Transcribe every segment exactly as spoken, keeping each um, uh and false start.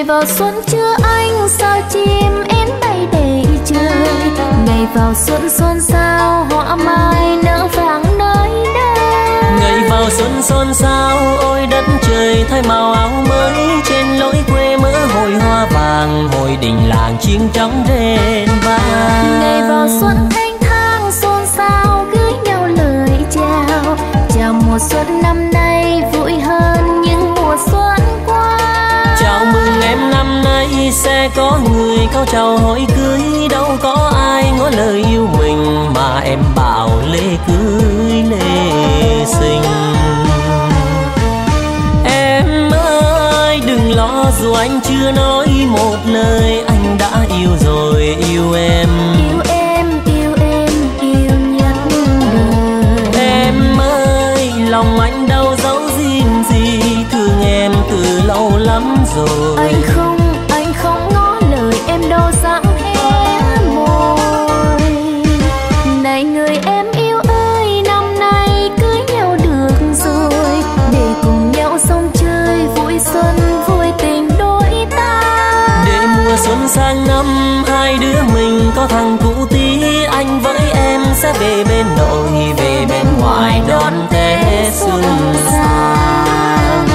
vào xuân chưa anh sao chim én bay đầy trời. Ngày vào xuân xôn xao hoa mai nở vàng nơi đây. Ngày vào xuân xôn xao ôi đất trời thay màu áo mới. Trên lối quê mỡ hồi hoa vàng, hồi đình làng chim trống rền vang. Ngày vào xuân thanh thang xôn xao gửi nhau lời chào. Chào mùa xuân năm nay vui hơn những mùa xuân qua. Chào mừng em năm nay sẽ có người cao chào hỏi cưới. Đâu có ai ngỏ lời yêu mình mà em bảo lễ cưới lễ sinh. Em ơi đừng lo dù anh chưa nói một lời, anh đã yêu rồi yêu em. Yêu em, yêu em, yêu nhất đời. Em ơi lòng anh đâu giấu gìn gì, thương em từ lâu lắm rồi. Anh không, anh không ngỏ lời em đâu dám hé môi. Này người em yêu ơi, năm nay cưới nhau được rồi, để cùng nhau sông chơi vui xuân vui tình đôi ta. Để mùa xuân sang năm hai đứa mình có thằng cũ tí, anh với em sẽ về bên nội về bên ngoài đón Tết xuân sang.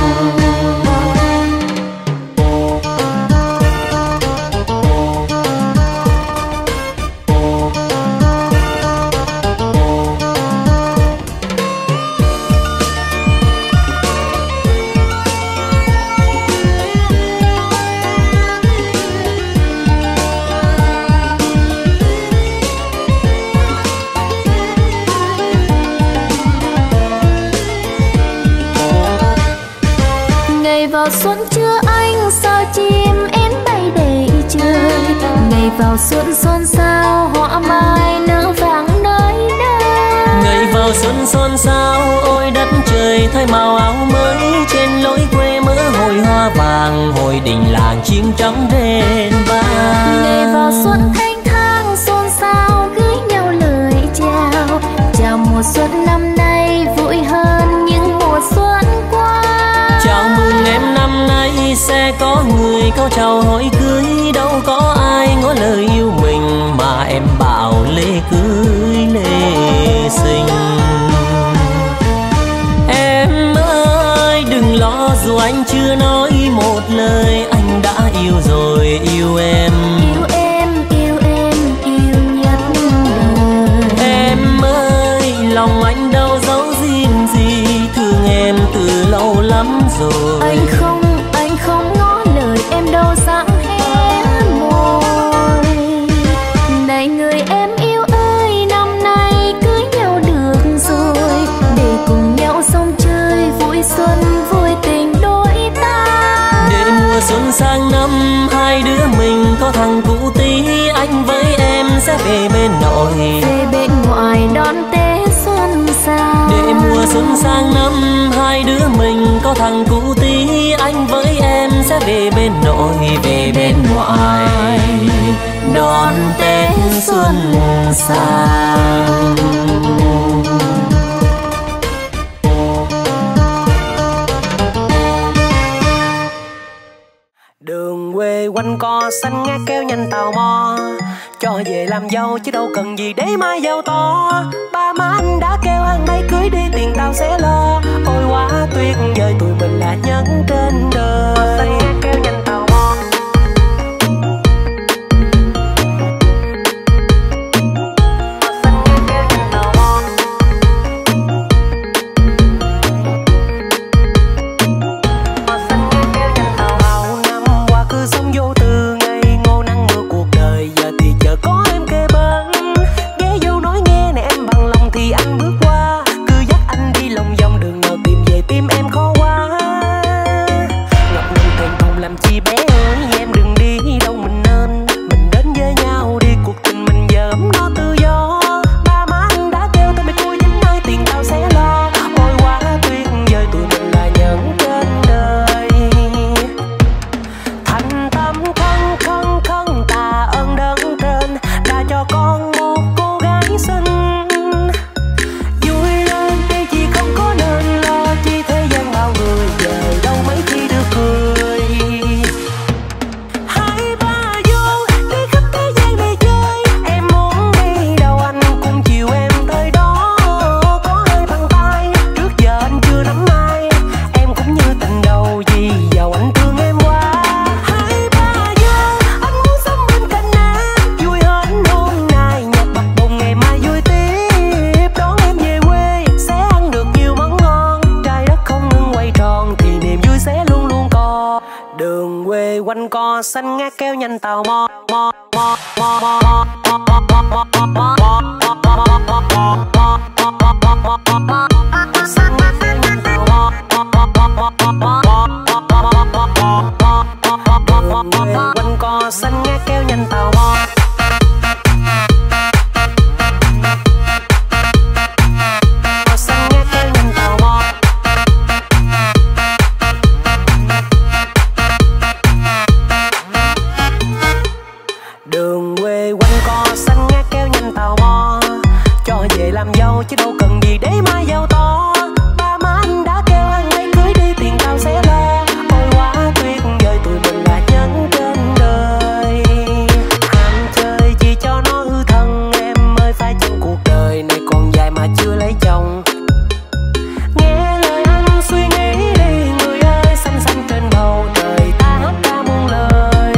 Vào xuân chưa anh sao chim én bay đầy trời. Ngày vào xuân xôn xao hoa mai nở vàng nơi đây. Ngày vào xuân xôn xao ôi đất trời thay màu áo mới. Trên lối quê mỡ hồi hoa vàng, hồi đình làng chim trống rền vang. Ngày vào xuân thanh thang xôn xao gửi nhau lời chào. Chào mùa xuân năm nay vui hơn những mùa xuân qua. Chào mừng em năm nay sẽ có người cao chào hỏi cưới. Đâu có ai ngỏ lời yêu mình mà em bảo lễ cưới lễ sinh. Em ơi đừng lo dù anh chưa nói một lời, anh đã yêu rồi yêu em. Yêu em, yêu em, yêu nhất đời. Em ơi lòng anh đâu giấu gìn gì, thương em từ lâu lắm rồi. Anh không, anh không ngỏ lời em đâu dám hé môi. Này người em yêu ơi, năm nay cưới nhau được rồi, để cùng nhau sông chơi vui xuân vui tình đôi ta. Để mùa xuân sang năm hai đứa mình có thằng cũ tí, anh với em sẽ về bên nội về bên ngoài đón Tết xuân sang. Để mùa xuân sang năm hai đứa mình có thằng cũ tí, anh với em sẽ về bên nội về bên ngoài đón Tết xuân sang. Đường quê quanh co xanh ngát kéo nhanh tò mò, cho về làm dâu chứ đâu cần gì để mai giàu to. Ba má anh đã kêu ăn đây cưới đi tiền tao sẽ lo. Ôi quá tuyệt vời tụi mình là nhân trên đời. Xanh ngát kéo nhanh tò mò. Xanh ngát kéo nhanh tò mò. Xanh ngát kéo nhanh tò mò. Năm qua cứ sống vô tư ngày ngô nắng mưa cuộc đời, giờ thì chờ có em kề bên. Ghé vô nói nghe nè em bằng lòng thì anh bước qua, cứ dắt anh đi lòng vòng đường nào tìm về tim em khó quá. Ngập ngừng thèm kêu nhanh tàu mo mo mo mo mo mo quanh co xanh nghe kêu nhanh tàu mo. Đường quê quanh co xanh nghe kêu nhanh tàu mo, cho về làm dâu chứ đâu cần gì để mai giàu to. Ba má anh đã kêu ăn mấy cưới đi tiền tao sẽ lo. Ôi quá tuyệt vời tụi mình là nhân trên đời. Ham chơi chỉ cho nó hư thân em ơi, phải chăng cuộc đời này còn dài mà chưa lấy chồng. Nghe lời anh suy nghĩ đi người ơi, xanh xanh trên bầu trời ta hát ca muôn lời.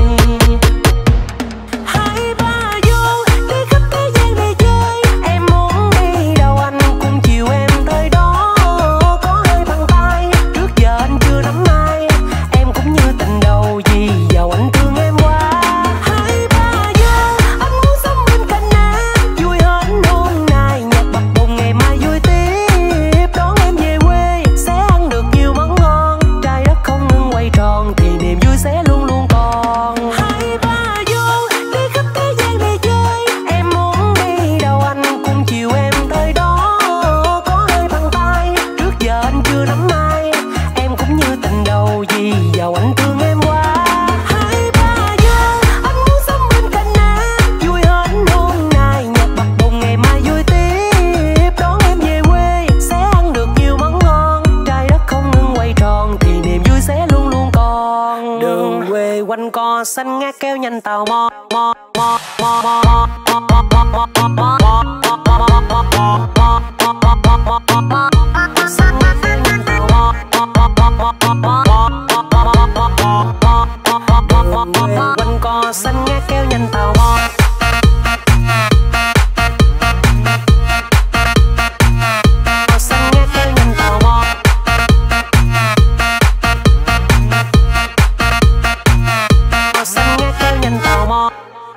Hai ba vô đi khắp thế gian này chơi, em muốn đi đâu anh cũng chiều em tới đó. Có hai bàn tay trước giờ anh chưa nắm ai, em cũng như tình đầu vì giàu anh thương em quá. Hai ba vô anh muốn sống bên cạnh em, vui hơn hôm nay nhạc bập bùng ngày mai vui tiếp. Đón em về quê sẽ ăn được nhiều món ngon, trái đất không ngừng quay tròn thì niềm vui sẽ luôn luôn còn. Hai ba vô đi khắp thế gian này chơi, em muốn đi đâu anh cũng chiều em tới đó. Có hai bàn tay trước giờ anh chưa nắm ai, em cũng như tình đầu vì giàu anh thương em quá. Hai ba vô anh muốn sống bên cạnh em, vui hơn hôm nay nhạc bập bùng ngày mai vui tiếp. Đón em về quê sẽ ăn được nhiều món ngon, trái đất không ngừng quay tròn thì niềm vui sẽ luôn luôn còn. Đường quê quanh co xanh ngát kéo nhanh tàu mo mo mo mo mo mo mo mo mo mo quanh co xanh ngát kéo nhanh tàu mo. Xanh ngát kéo nhanh tàu mo. Xanh ngát kéo nhanh tàu mo.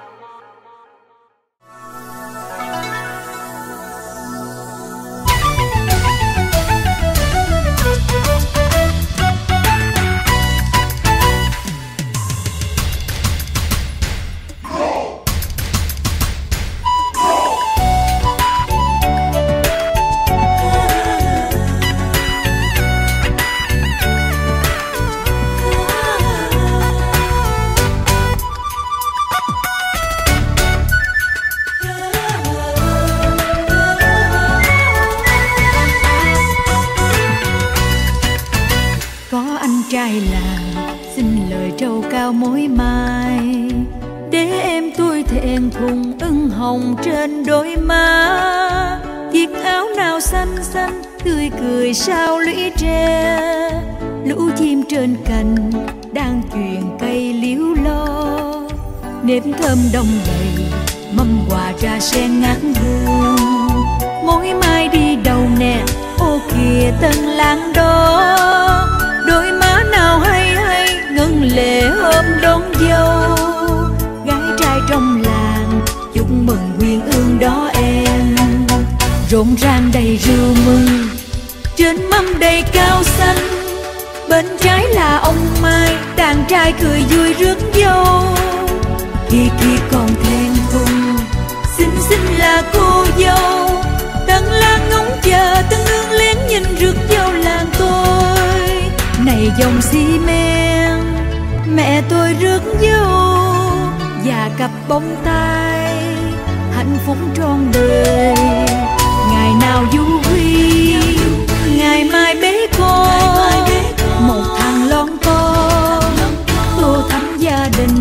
Có anh trai làng xin lời trầu cao mối mai, để em tôi thẹn thùng ửng hồng trên đôi má. Chiếc áo nào xanh xanh tươi cười sao lũy tre, lũ chim trên cành đang chuyền cây liễu lo. Nếp thơm đông đầy mâm quà trà sen ngát hương, mối mai đi đâu nè ô kìa tân lang đó. Đôi má nào hay hay ngân lệ hôm đón dâu, gái trai trong làng chúc mừng quyên ương đó em. Rộn ràng đầy rượu mừng trên mâm đầy cao xanh, bên trái là ông Mai đàn trai cười vui rước dâu. Kia kia còn thẹn thùng xinh xinh là cô dâu, tân lang ngóng chờ tân hương lén nhìn rước dâu làng tôi. Này dòng xi men mẹ tôi rước dâu, và cặp bông tai hạnh phúc trọn đời. Ngày nào du huy ngày mai bế con, một thằng lon to tô thắm gia đình.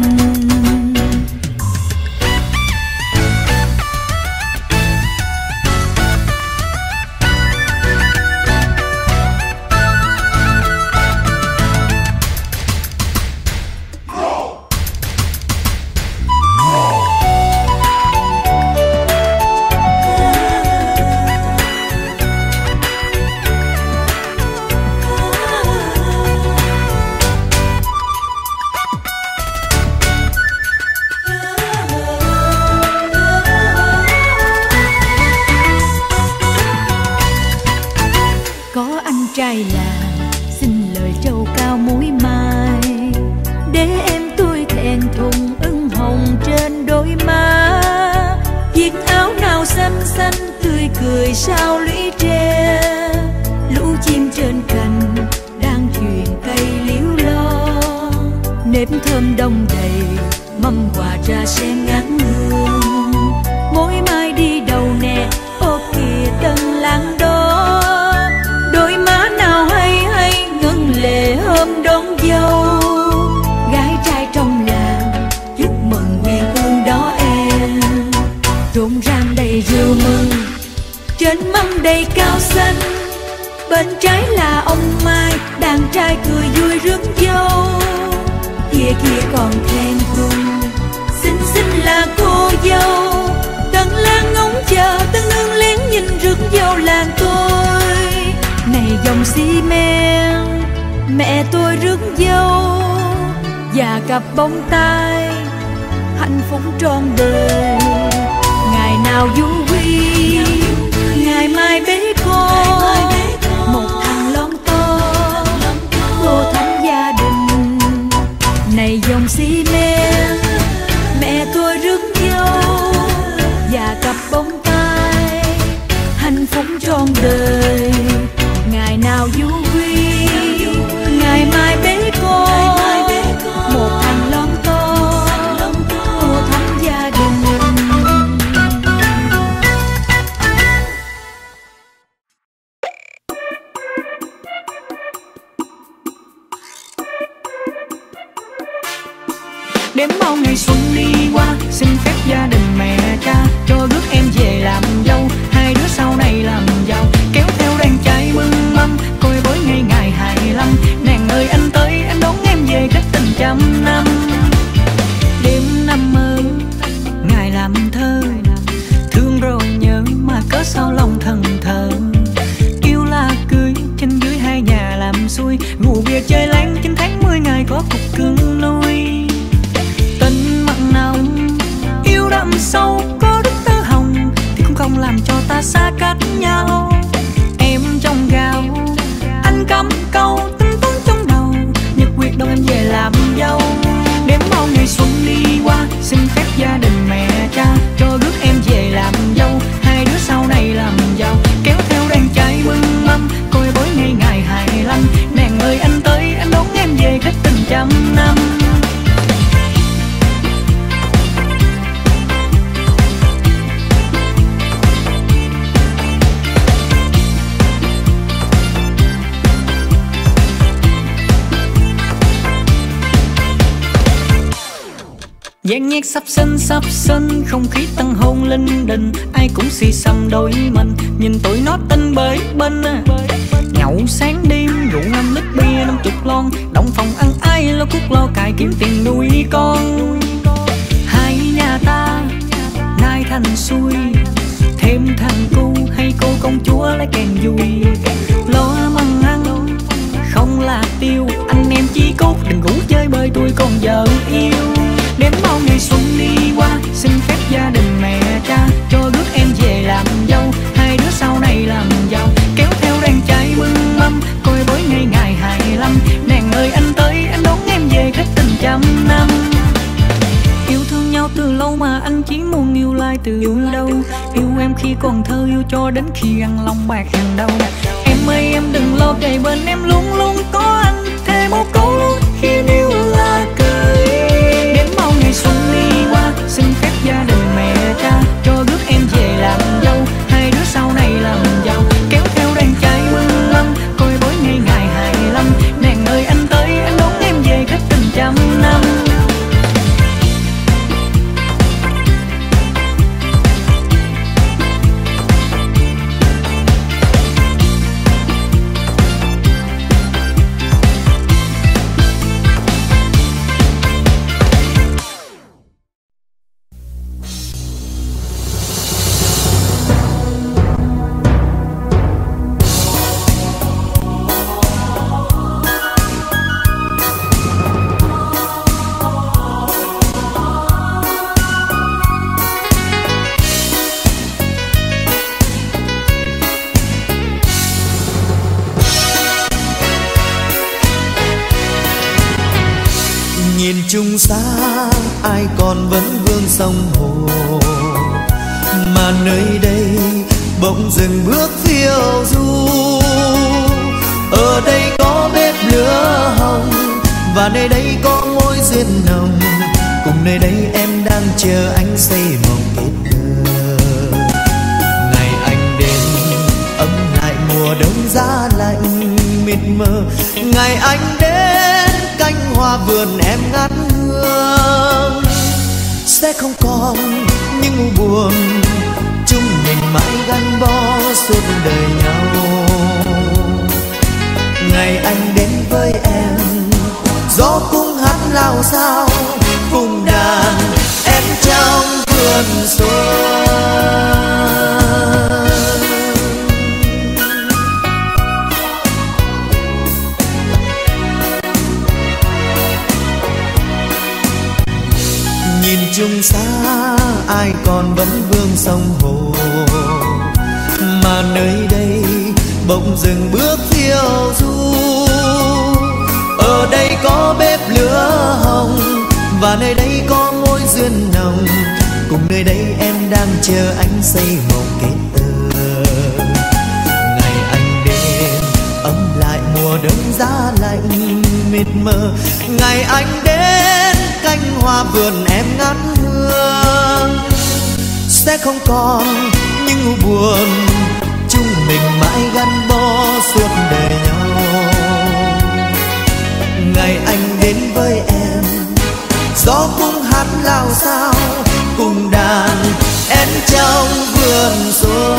xuân xanh tươi cười sao lũy tre, lũ chim trên cành đang truyền cây liễu lo, nếp thơm đông đầy mâm quà trà sen ngát hương. Mỗi mai đi đầu nè, ô kìa tân lang đó, đôi má nào hay hay ngân lệ hôm đón dâu. Gái trai trong làng chúc mừng nguyện ương đó em, rộn ràng đầy rượu mừng trên mâm đầy cao xanh. Bên trái là ông Mai, đàn trai cười vui rước dâu, kia kia còn khen cùng xinh xinh là cô dâu. Tân lang ngóng chờ, tân nương lén nhìn rước dâu làng tôi. Này dòng xi men mẹ tôi rước dâu, và cặp bông tai hạnh phúc trọn đời. Ngày nào du quy, ngày mai bế con, một thằng lon to tô thắm gia đình. Này dòng xi men mẹ tôi rước dâu, và cặp bông tai hạnh phúc trọn đời. Ngày nào du quy, ngày mai bế con, một thằng lon to tô thắm gia đình. Đếm bao ngày xuân đi qua, xin phép gia đình mẹ cha cho rước em về làm dâu. Hai đứa sau này làm giàu, kéo theo đàn trai mừng mâm, coi bối ngày ngày hai lăm. Nàng ơi anh tới, em đón em về cách tình trăm năm. Đêm năm mơ, ngày làm thơ, thương rồi nhớ mà cớ sao lòng thần thờ. Yêu là cưới, trên dưới hai nhà làm xuôi, ngủ bia chơi láng chín tháng mười ngày có cục cưng nuôi. Tình mặn nồng, yêu đậm sâu, có đức tơ hồng thì cũng không làm cho ta xa cách nhau. Em trong gạo, anh cắm câu, tính toán trong đầu, nhật quyết đâu em về làm dâu. Đếm bao ngày xuân đi qua, xin phép gia đình mẹ cha cho rước em về làm dâu. Hai đứa sau này làm giàu, kéo theo đàn trai mừng mâm, coi bối ngày ngày hai lăm. Nàng ơi anh tới, anh đón em về cách tình trăm năm. Gian nhét sắp sinh sắp sinh, không khí tăng hôn linh đình, ai cũng xì xầm đôi mình, nhìn tụi nó tinh bới bên. Nhậu sáng đêm rượu năm lít bia năm chục lon, động phòng ăn ai lo cuốc lo cài kiếm tiền nuôi con. Hai nhà ta nay thành xuôi, thêm thằng cu hay cô công chúa lấy kèn vui. Lo măng ăn không là tiêu, anh em chí cốt đừng ngủ chơi bơi tôi còn vợ yêu. Đếm bao ngày xuân đi qua, xin phép gia đình mẹ cha cho rước em về làm dâu. Hai đứa sau này làm giàu, kéo theo đàn trai mừng mâm, coi bối ngày ngày hai lăm. Nàng ơi anh tới, anh đón em về cách tình trăm năm. Yêu thương nhau từ lâu mà anh chỉ muốn yêu lại từ đâu. Yêu em khi còn thơ, yêu cho đến khi ăn lòng bạc hàng đầu. Em ơi em đừng lo, kề bên em luôn luôn có anh, thề một câu luôn khi yêu là cười. Đến bao ngày xuân đi qua, xin phép gia đình mẹ cha cho rước em về làm dâu. Hai đứa sau này làm giàu, kéo theo đàn trai mừng mâm, coi bối ngày ngày hai lăm. Nàng ơi anh tới, anh đón em về cách tình trăm năm. Chung xa ai còn vẫn vương sông hồ, Mà nơi đây bỗng dừng bước phiêu du. Ở đây có bếp lửa hồng, và nơi đây có mối duyên nồng. Cùng nơi đây em đang chờ anh xây mộng kết thơ. Ngày anh đến ấm lại mùa đông giá lạnh mịt mờ. Ngày anh đến cánh hoa vườn em ngát hương. Sẽ không còn những u buồn, chúng mình mãi gắn bó suốt đời nhau. Ngày anh đến với em, gió cũng hát lao sao cùng đàn em trong vườn xuân. Nhìn chung xa ai còn vẫn vương sông hồ, mà nơi đây bỗng dừng bước phiêu du. Ở đây có bếp lửa hồng, và nơi đây có mối duyên nồng. Cùng nơi đây em đang chờ anh xây mộng kết tơ. Ngày anh đến ấm lại mùa đông giá lạnh mịt mờ. Ngày anh đến cánh hoa vườn em ngát hương. Sẽ không còn những u buồn, chúng mình mãi gắn bó suốt đời nhau. Ngày anh đến với em, gió cũng hát lao sao cùng đàn em trong vườn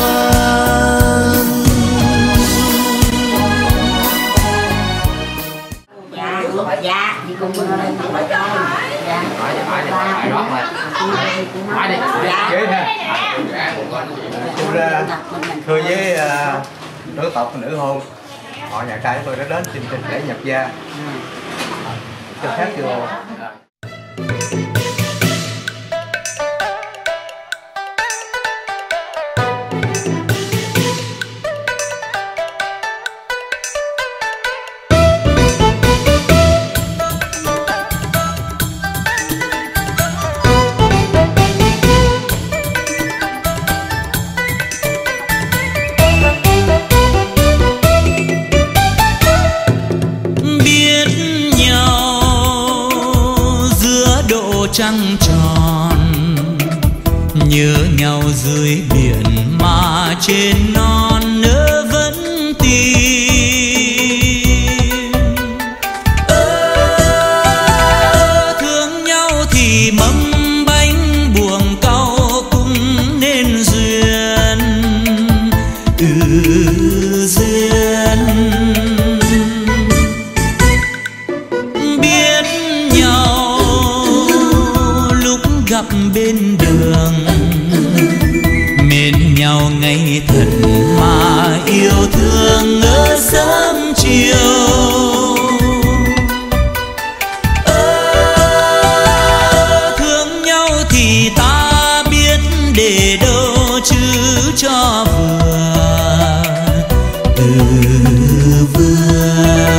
xuân. Dạ, dạ, chị cùng mình lên thằng bà cho. Dạ. Hỏi đi, hỏi đi, hỏi rót rồi. Hỏi đi, chế ha. Tôi ra thưa với uh, nữ tộc nữ hôn, họ nhà trai tôi đã đến chương trình lễ nhập gia. Cho phép chưa? Trăng tròn nhớ nhau dưới biển, mà trên non nỡ vẫn tìm. Ơ thương nhau thì mâm bánh buồng cau cũng nên duyên. Ừ duyên biết nhau gặp bên đường, mến nhau ngày thật mà yêu thương ở sớm chiều. Ơ thương nhau thì ta biết để đâu chứ cho vừa. Ừ vừa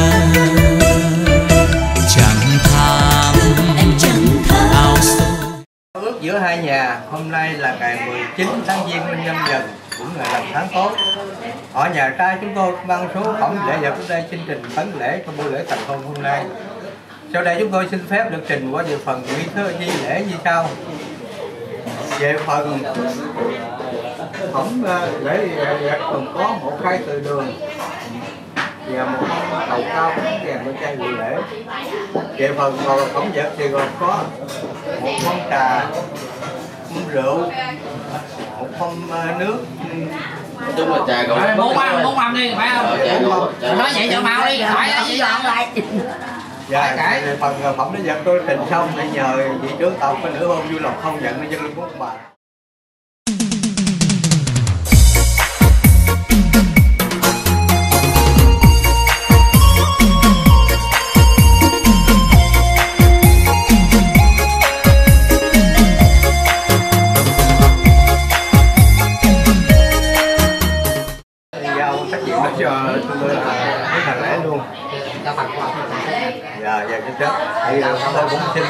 giữa hai nhà. Hôm nay là ngày mười chín tháng Giêng năm Nhâm Dần, cũng là làm tháng tốt. Ở nhà trai chúng tôi mang số phẩm lễ vật đến đây chương trình khấn lễ cho buổi lễ thành hôn hôm nay. Sau đây chúng tôi xin phép được trình qua về phần nghi thức di lễ như sau. Về phần phẩm lễ vật còn có một cây từ đường và một đầu cao kèm với chai rượu lễ. Về phần phẩm vật thì gồm có một phong trà, một rượu, một phong nước. Đúng là trà gồm bốn mâm, bốn mâm đi, phải không? Nói vậy cho mau đi, hỏi vậy dọn lại. Dạ, về phần phẩm lễ vật tôi trình xong để nhờ vị trưởng tộc với nữ hôn vui lòng không nhận nên dân linh quốc bà. Cho tôi với thằng lễ luôn. Dạ, dạ, chính xác. thì tôi cũng xin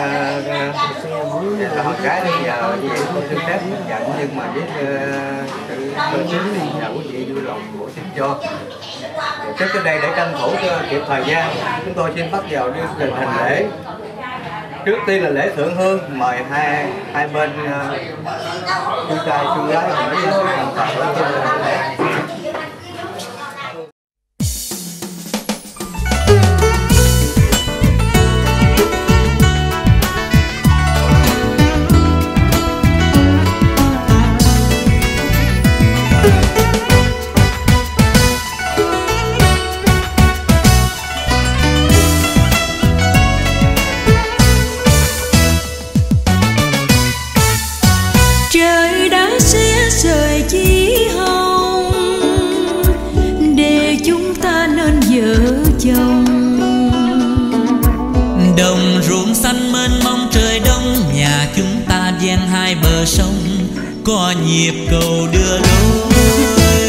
là con gái bây giờ như vậy tôi xin phép nhận, nhưng mà với sự cơ chính thì nhờ quý vị vui lòng bổ xin cho. Trước tới đây để tranh thủ kịp thời gian, chúng tôi xin bắt vào chương trình hành lễ. Trước tiên là lễ thượng hương, mời hai hai bên chú trai chú gái hỏi sự thành thật. Đồng ruộng xanh mênh mông trời đông, nhà chúng ta ven hai bờ sông, có nhịp cầu đưa đôi.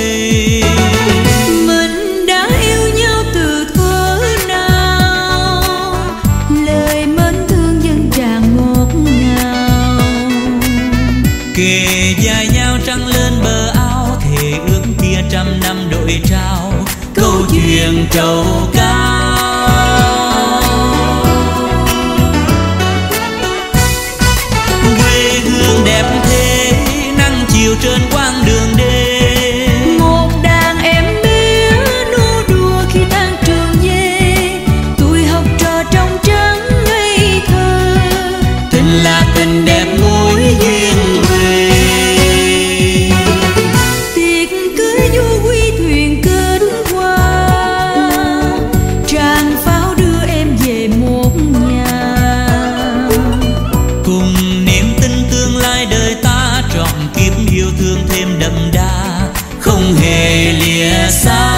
Mình đã yêu nhau từ thuở nào, lời mến thương dân tràn ngọt ngào. Kề vai nhau trăng lên bờ áo, thề ước kia trăm năm đội trao, câu chuyện trầu cao. Đẹp thế nắng chiều trên quãng đường đê, một đàn em bé nô đùa khi tan trường về, tuổi học trò trong trắng ngây thơ, tình là tình đẹp mối duyên về. tiệc cưới du quy thuyền kết hoa, tràng pháo đưa em về một nhà, cùng niềm tin tương lai đời ta trọn kiếp yêu thương thêm đậm đà, không hề lìa xa.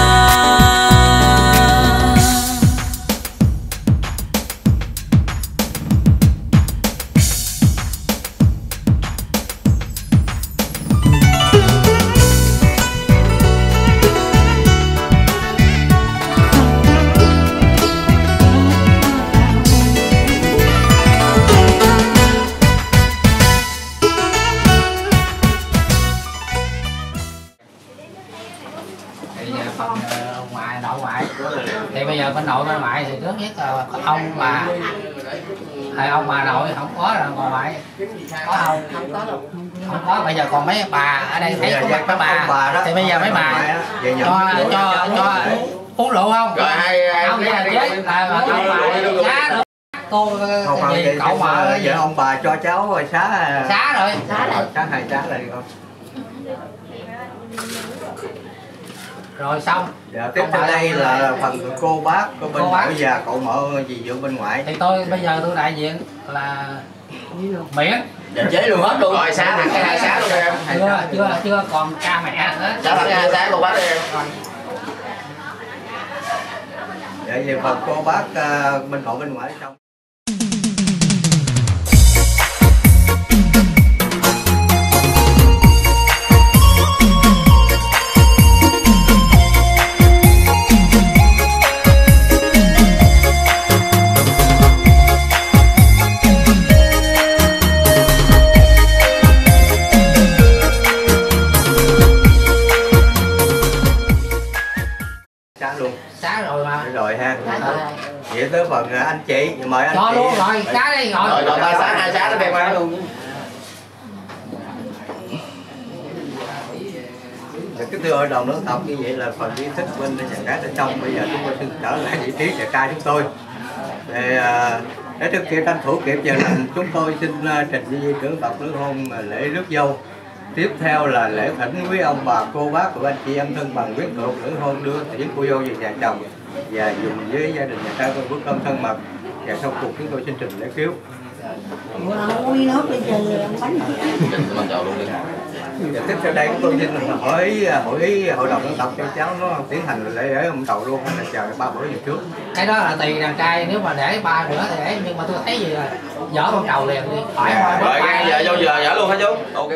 Ngoại nội ngoại thì bây giờ bên nội bên ngoại thì trước nhất là ông bà, hay ông bà nội không có rồi, còn ngoại có không? Không có đâu, không có. Bây giờ còn mấy bà ở đây thấy có mấy bà thì bây giờ mấy bà cho cho cho uống rượu không? Rồi hai không vậy là chết là ông bà xá được cô gì cậu mà giờ ông bà cho cháu rồi xá xá rồi xá rồi xá hai xá là được không? Rồi xong. Dạ, tiếp theo đây là phần của cô bác của bên nội và cậu mợ gì giữa bên ngoại. Thì tôi bây giờ tôi đại diện là miễn dạ, chế luôn hết luôn. Rồi xá thằng cái hai xá luôn em. Chưa chưa chưa còn cha mẹ nữa. Xá thằng cái hai xá cô bác đi em. Dạ, về phần cô bác uh, bên nội bên ngoại xong. Xá rồi mà. Rồi ha. Vậy tới phần anh chị, mời anh cho chị. luôn rồi, xá đi rồi. Rồi rồi ba xá hai xá nó đem ra luôn. Cái thưa hội đồng nước tộc, như vậy là phần kiến thức bên nhà gái đã xong. Bây giờ chúng tôi xin trở lại vị trí nhà trai chúng tôi. Để, để thực hiện tranh thủ kịp giờ lành, chúng tôi xin trình với vị trưởng tộc nước hôn lễ rước dâu. Tiếp theo là lễ thỉnh quý ông bà cô bác của anh chị em thân bằng quyến thuộc nữ hôn đưa tiễn cô dâu về nhà chồng và dùng với gia đình nhà trai tôi bữa cơm thân mật. Và sau cùng chúng tôi xin trình lễ kiếu. Và tiếp theo đây chúng tôi xin hỏi hỏi hội đồng dân tộc cho cháu nó tiến hành lễ để ông đầu luôn hay là chờ ba bữa giờ trước. Cái đó là tùy đàn trai, nếu mà để ba bữa thì để, nhưng mà tôi thấy gì là dở con đầu liền đi khỏi qua. Rồi giờ vô giờ dở luôn hả chú? Ok.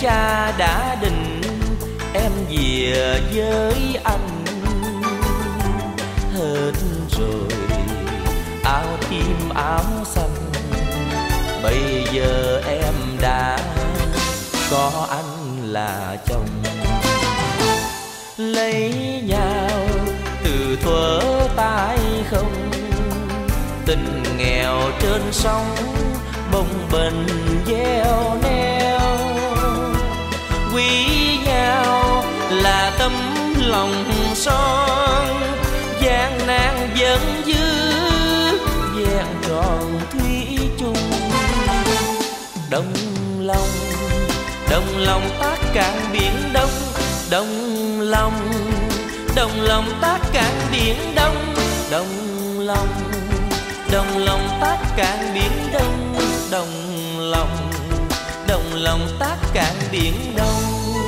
cha đã định em về với anh. Hết rồi áo tím áo xanh, bây giờ em đã có anh là chồng. Lấy nhau từ thuở tay không, tình nghèo trên sông bồng bềnh gieo neo. Quý nhau là tấm lòng son, gian nan vẫn giữ vẹn tròn thủy chung. Đồng lòng đồng lòng tác cạn biển Đông, đồng lòng đồng lòng tác cạn biển Đông, đồng lòng đồng lòng tác cạn biển Đông, đồng lòng đồng lòng tác cạn biển Đông.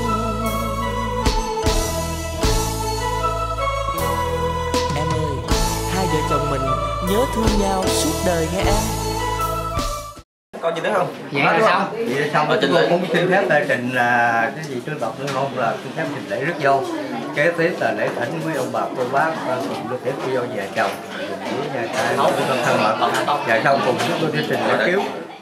Em ơi, hai vợ chồng mình nhớ thương nhau suốt đời nghe em. Còn gì nữa không? Vậy là xong. Vậy là xong. Rồi tôi cũng xin phép lễ trình là cái gì tôi đọc nữa không, là xin phép trình lễ rước dâu. Kế tiếp là lễ thỉnh với ông bà cô bác cùng được để cô dâu về chồng với nhà trai thân thân mật. Và sau cùng chúng tôi đi trình lễ cứu.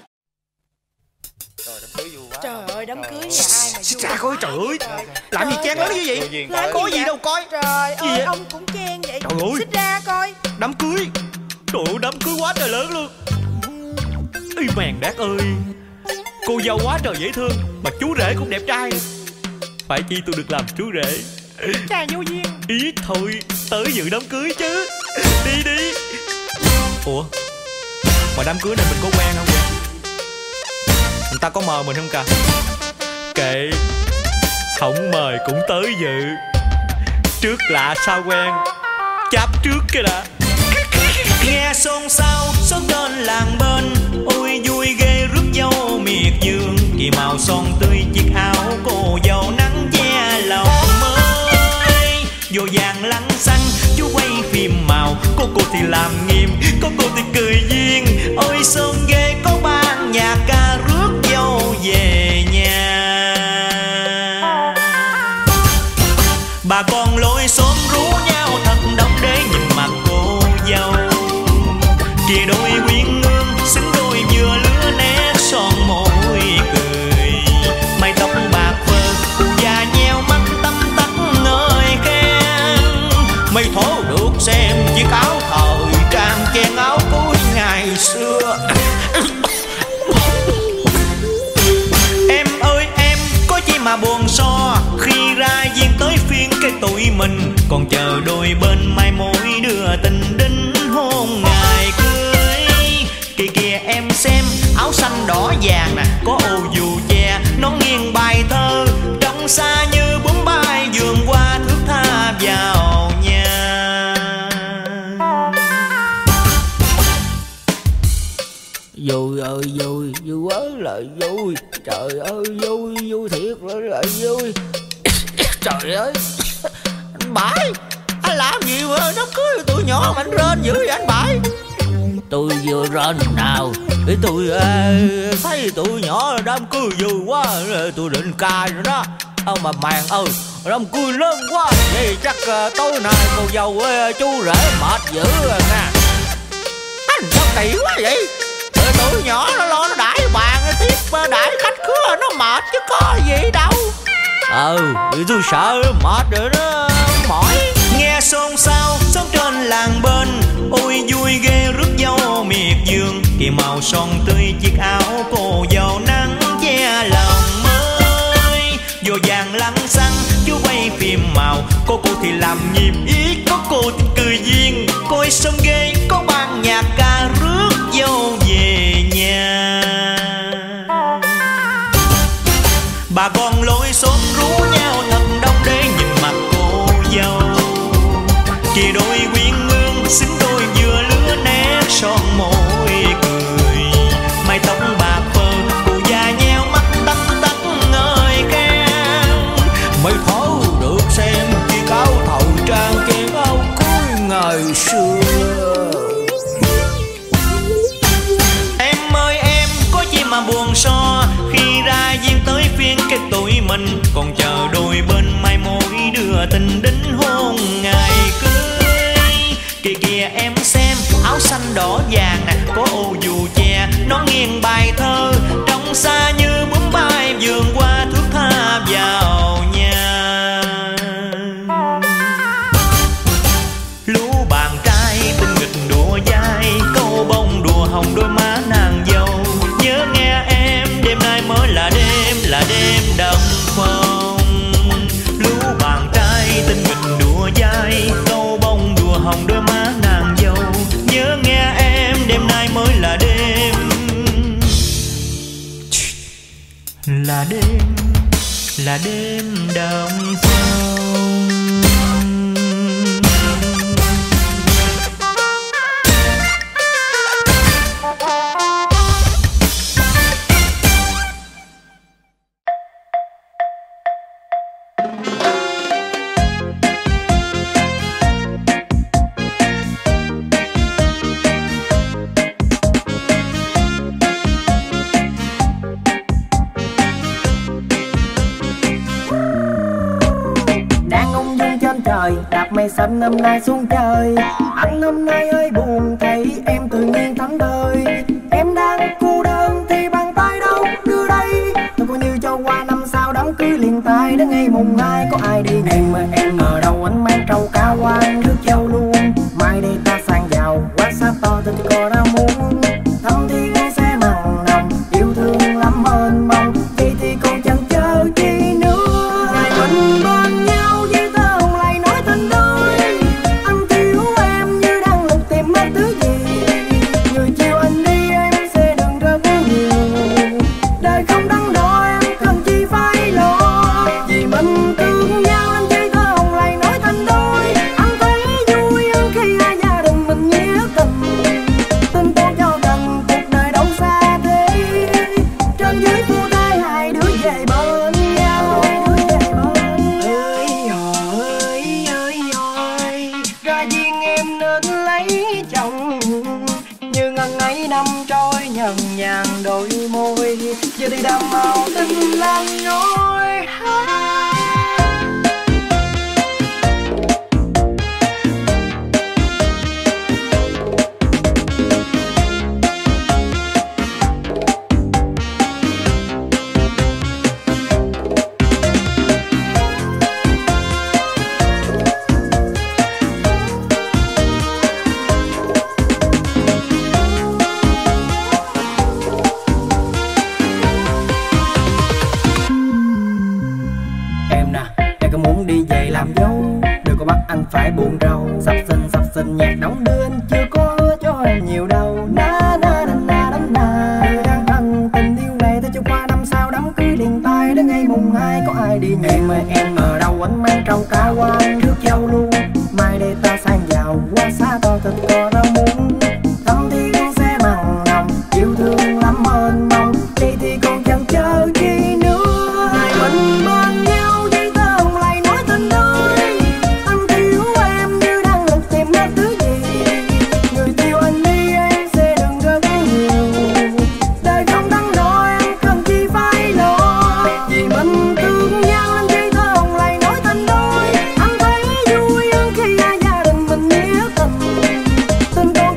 Trời ơi, đám cưới nhà ai mà vui. Trời ơi, trời ơi, làm gì chen lớn như vậy? Có gì đâu coi. Trời ơi, ông cũng chen vậy. Trời ơi, xích ra coi. Đám cưới. Trời ơi, đám cưới quá trời lớn luôn. Ây mèn đát ơi, cô dâu quá trời dễ thương, mà chú rể cũng đẹp trai. Phải chi tôi được làm chú rể. Trai vô duyên. Ý thôi, tới dự đám cưới chứ. Đi đi. Ủa, mà đám cưới này mình có quen không vậy? Người ta có mời mình không cả? Kệ, không mời cũng tới dự. Trước lạ sao quen, chắp trước cái đã. Nghe xôn xao xóm trên làng bên, ôi vui ghê rước dâu miệt vườn. Kỳ màu son tươi chiếc áo cô dâu nắng che lòng mới. Vô vàng lăng xăng chú quay phim màu, cô cô thì làm nghiêm, cô cô thì cười duyên. Ôi son ghê có ban nhạc ca rước dâu về nhà. Bà con lối xóm rú nhau thật đông để nhìn mặt cô dâu. Kìa đôi quyến ngương xứng đôi vừa lứa nét son môi cười. Mái tóc bạc phơ cụ già nheo mắt tăm tắt ngợi khen. Mày thố được xem chiếc áo thời trang chen áo cuối ngày xưa. Em ơi em có chi mà buồn so, khi ra duyên tới phiên cái tụi mình còn chờ đôi bên mai mối đưa tình đính hôn ngày cưới. Kìa kìa em xem áo xanh đỏ vàng nè, có ô dù che nón nghiêng bài thơ, trong xa như bướm bay vườn qua thước tha vào nhà. Vui ơi vui, vui quá là vui. Trời ơi vui, vui thiệt là vui. Trời ơi, anh Bảy, anh làm gì mà đám cưới tụi nhỏ mà anh rên dữ vậy anh Bảy? Tôi vừa rên nào để tôi uh, thấy tụi nhỏ đám cưới vui quá, tôi định cai rồi đó. Ông mà màn ơi, đám cưới lớn quá, vậy chắc uh, tối nay cô dâu với uh, chú rể mệt dữ rồi nè. Anh sao kỳ quá vậy? Rồi tụi nhỏ nó lo nó đãi bàn tiếp đãi khách khứa nó mệt chứ có gì đâu. Ừ, tôi sợ mệt rồi nó mỏi. Nghe xôn xao xóm trên làng bên, ôi vui ghê rước dâu miệt vườn. Kỳ màu son tươi chiếc áo cô dâu nắng che lòng mới. Vô vàng lăng xăng chú quay phim màu, cô cô thì làm nhiệm ý, có cô thì cười duyên. Coi sông ghê có ban nhạc ca rước dâu về nhà. Bà con lối xóm rú nhau thật đông để nhìn mặt cô dâu. Kìa đôi quyến ngương xứng đôi vừa lứa nét son môi cười. Mái tóc bạc phơ cụ già nheo mắt tăm tắt ngời khen. Mày thấu được xem chiếc áo thời trang chen áo cuối ngày xưa. Em ơi em có chi mà buồn so, khi ra duyên tới phiên cái tụi mình còn chờ đôi bên mai mối đưa tình đến hôn ngày cưới. Kìa kìa em xem áo xanh đỏ vàng nè, có ô dù che nó nghiêng bài thơ, trong xa như bướm bay vườn qua thước tha vào nhà. Lũ bạn trai tinh nghịch đùa dai, câu bông đùa hồng đôi má nàng dâu. Nhớ nghe em đêm nay mới là đêm, là đêm đậm phong. Lũ bạn trai tinh nghịch đùa dai, câu bông đùa hồng đôi má nàng dâu. Nhớ nghe em đêm nay mới là đêm, là đêm, là đêm đậm phong. Đạp mây xanh năm nay xuống trời, anh năm nay hơi buồn thấy em tự nhiên thẫn thơi. Em đang cô đơn thì bàn tay đâu đưa đây, tôi coi như cho qua năm sau đám cưới liền tay đến ngày mùng hai có ai đi. Em mà em ở đâu anh mang trâu cao quan nước châu luôn, mai đây ta sang giàu quá xa to tôi có đã muốn. Thăm thì nghe sẽ mặn nồng yêu thương lắm ơn mong, vậy thì còn chẳng chờ chi nữa. Ngày mình bên nhau với tơ hồng lại nói tình đôi, anh thiếu em như đang lục tìm mất thứ gì. Người chiều anh đi em sẽ đừng rất nhiều, đời không đắn đo em cần chi phải lo. Vì mình thương nhau anh chơi tơ hồng lại nói thành đôi, anh thấy vui hơn khi hai gia đình mình nghĩa tình. Tin tôi cho gần cuộc đời đâu xa thế, trên dưới phu tay hai đứa về bên nhau. Ơi ơi ơi ơi, ra duyên em nên lấy chồng, như ngần ấy năm trôi nhần nhàn đôi môi, giờ thì đam màu tình lan nhói. Anh phải buồn rầu, sắp sinh sắp sinh nhạc đóng đưa anh chưa có hứa cho em nhiều đâu. Na na na na na na, người đang thân tình yêu này ta chưa qua năm sau đám cưới liền tay đến ngày mùng hai có ai đi nhẹ. Em ơi em ở đâu anh mang trâu cao quan nước châu luôn, mai đây ta sang giàu quá xa to thật có đâu muốn. Thăm thì con sẽ mặn nồng yêu thương lắm ơn mong, đi thì còn chẳng chờ chi nữa. Ngày mình bên nhau với tơ hồng lại nói tình đôi, người yêu anh đi em sẽ đừng rất nhiều, đời không đắn đo em cần chi phải lo. Vì mình thương nhau anh chơi tơ hồng lại nói thành đôi, anh thấy vui hơn khi hai gia đình mình nghĩa tình. Tình con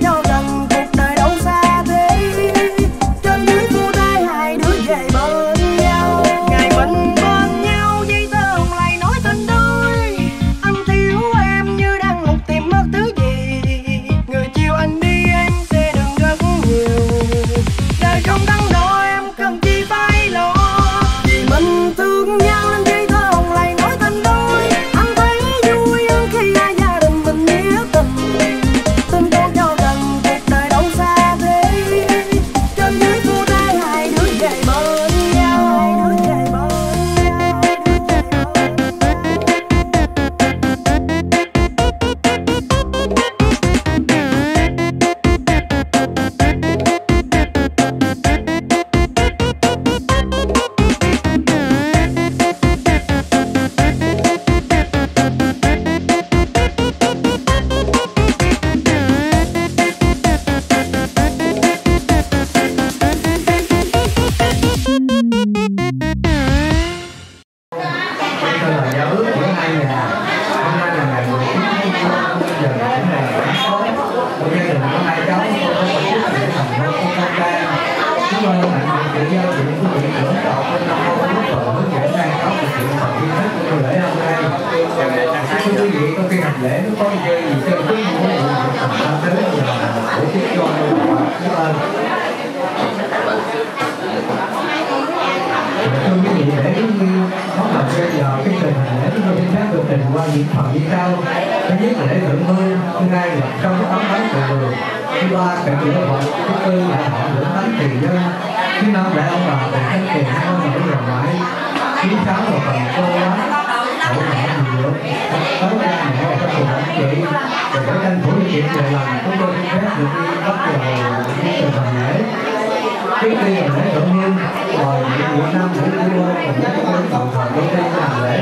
trình qua những phần như sau. Thứ nhất là lễ thượng hương, thứ hai là trong tấm bánh từ đường, thứ ba cạnh lễ Phật, thứ tư là họ lễ thánh tiền nhân, thứ năm là ông bà từ thánh tiền con nổi rồi ngoại, thứ sáu là phần cô bác hậu hạ nhiều, tới ra mẹ và các cùng anh chị. Rồi để tranh thủ điều kiện về lần chúng tôi xin phép được đi bắt đầu đi từ phần lễ. Trước khi là lễ thượng hương, rồi những năm lễ vua cùng với các tổng thời công ty làm lễ.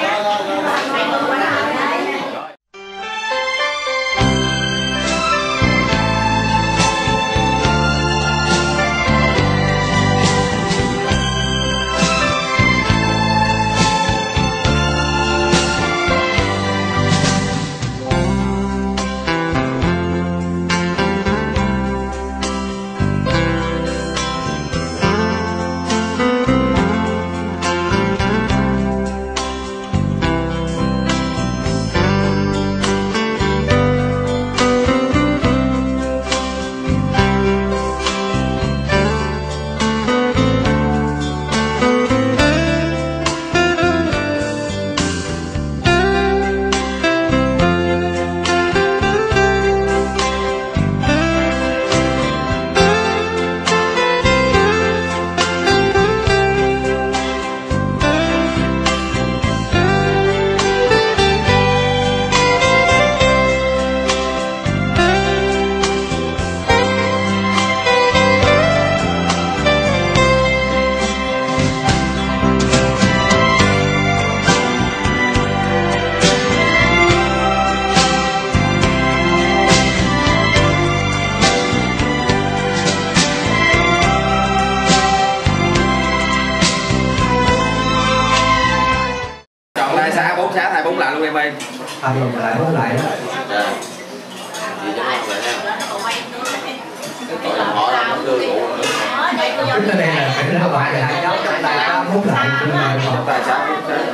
Hai vòng lại bốn lại đó. Dạ. Chị cho nó lại ha. Rồi họ là không đưa rượu nữa. Chúng ta đây là phải là bạn lại giáo trong tay sáu bốn lại chúng ta trong tay sáu bốn lại.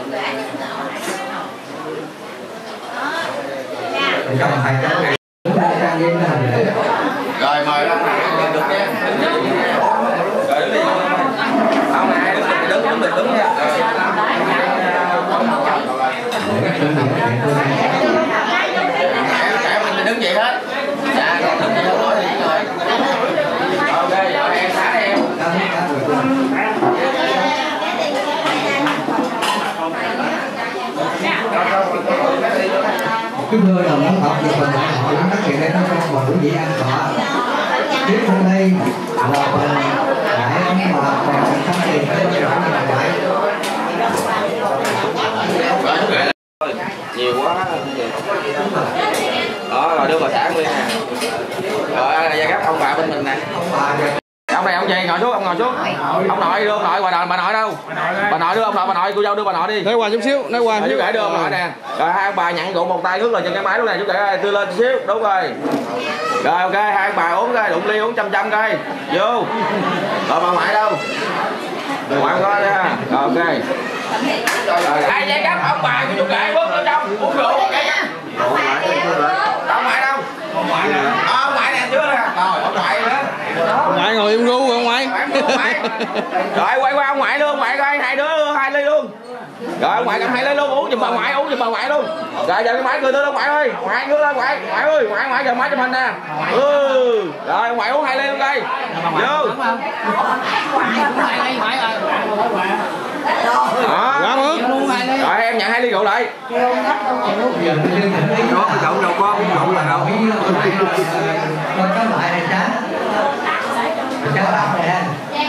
Trong hai cháu này chúng ta đang game là để. Rồi mời ông này đứng nhé. Rồi đứng đi. Ông này đứng đứng đứng đứng đứng nha. Cả mình đứng vậy hết. Dạ, đứng vậy không nói gì rồi. Ok, rồi em xả em. Kính thưa đồng đóng học và phần đại hội các kiện đây nó trong và buổi dĩ ăn tọa. Tiếp theo đây là phần đại ông bà và thăm tiền cho những nhà ngoại. Nhiều quá. Đó, rồi đưa bà xã nguyên nè. Rồi gia gấp ông bà bên mình nè. Ông này ông gì ngồi xuống, ông ngồi xuống. Ông nội đưa ông nội, bà nội, bà nội đâu? Bà nội đưa ông nội, bà nội, cô dâu đưa bà nội đi. Nói qua chút xíu, nói qua chú rể đưa ông nội nè. Rồi hai ông bà nhận rượu một tay nước lên trên cái máy lúc này, chú rể ơi, đưa lên chút xíu, đúng rồi. Rồi ok, hai ông bà uống coi, đụng ly uống chăm chăm coi. Vô. Rồi bà ngoại đâu? Bà ngoại không có nha. Rồi ok. Hai giấy gấp ông bà của chú rể uống ở trong, uống rượu cái gấp. Ông ngoại đâu? Ông ngoại nè. Ờ, ông ngoại nè chưa nè. Rồi, ông ngoại nữa. Ông ngoại ngồi im gu rồi ông ngoại. Rồi quay qua ông ngoại luôn, ông ngoại coi hai đứa hai ly luôn. Rồi ông ngoại cầm hai ly luôn, uống giùm bà ngoại, uống giùm bà ngoại luôn. Rồi giờ cái máy cười tôi đó ngoại ơi, ngoại cứ lên ngoại, ngoại ơi, ngoại ngoại giờ máy chụp hình nè. Ừ. Rồi ông ngoại uống hai ly luôn đây. Vô. Đó. Rồi em nhận hai ly rượu lại. Đó, chậu đâu có uống rượu là đâu. Còn có lại này chán. Chán bác nè.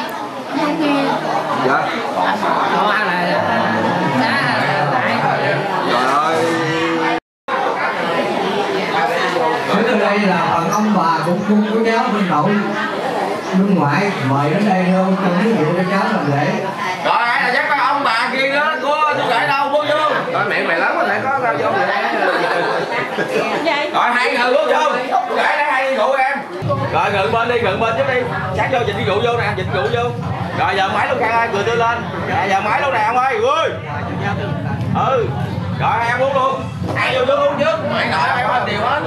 Dạ. Đó là Trời ơi. Ở đây là phần ông bà cũng cung của cháu bên nội bên ngoại mời đến đây luôn cho ví dụ cho cháu làm lễ. Rồi ai là dắt cái ông bà kia đó, cô chú rể đâu vô vô. Rồi mẹ mày lớn có thể có ra vô vậy. Rồi hai người vô vô. Chú rể lấy hai ly rượu em. Rồi ngự bên đi, ngự bên trước đi. Sát vô dịch cái rượu vô nè, dịch rượu vô. Rồi giờ máy luôn Khang ơi, cười tươi lên. Rồi giờ máy luôn nè ông ơi. Ui. Ừ. Rồi hai em uống luôn. Ai vô trước uống trước. Mày nội ai có điều hết.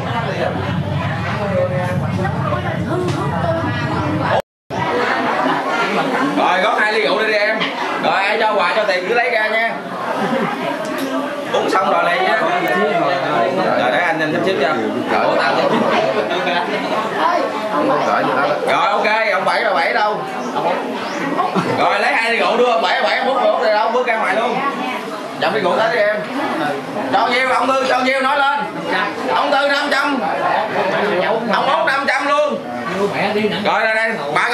Rồi góp hai ly rượu đi đi em. Rồi ai cho quà cho tiền cứ lấy ra nha. Uống xong rồi chết chưa? Rồi tao chết. Rồi ok, ông Bảy bà Bảy đâu? Rồi lấy hai ly rượu đưa ông Bảy bà Bảy bước rượu đây đâu, bước ra ngoài luôn. Dậm ly rượu tới đi em. Cho nhiêu ông Tư, cho nhiêu nói lên. Ông Tư năm trăm. Ông Út năm trăm luôn. Rồi đây đây, ba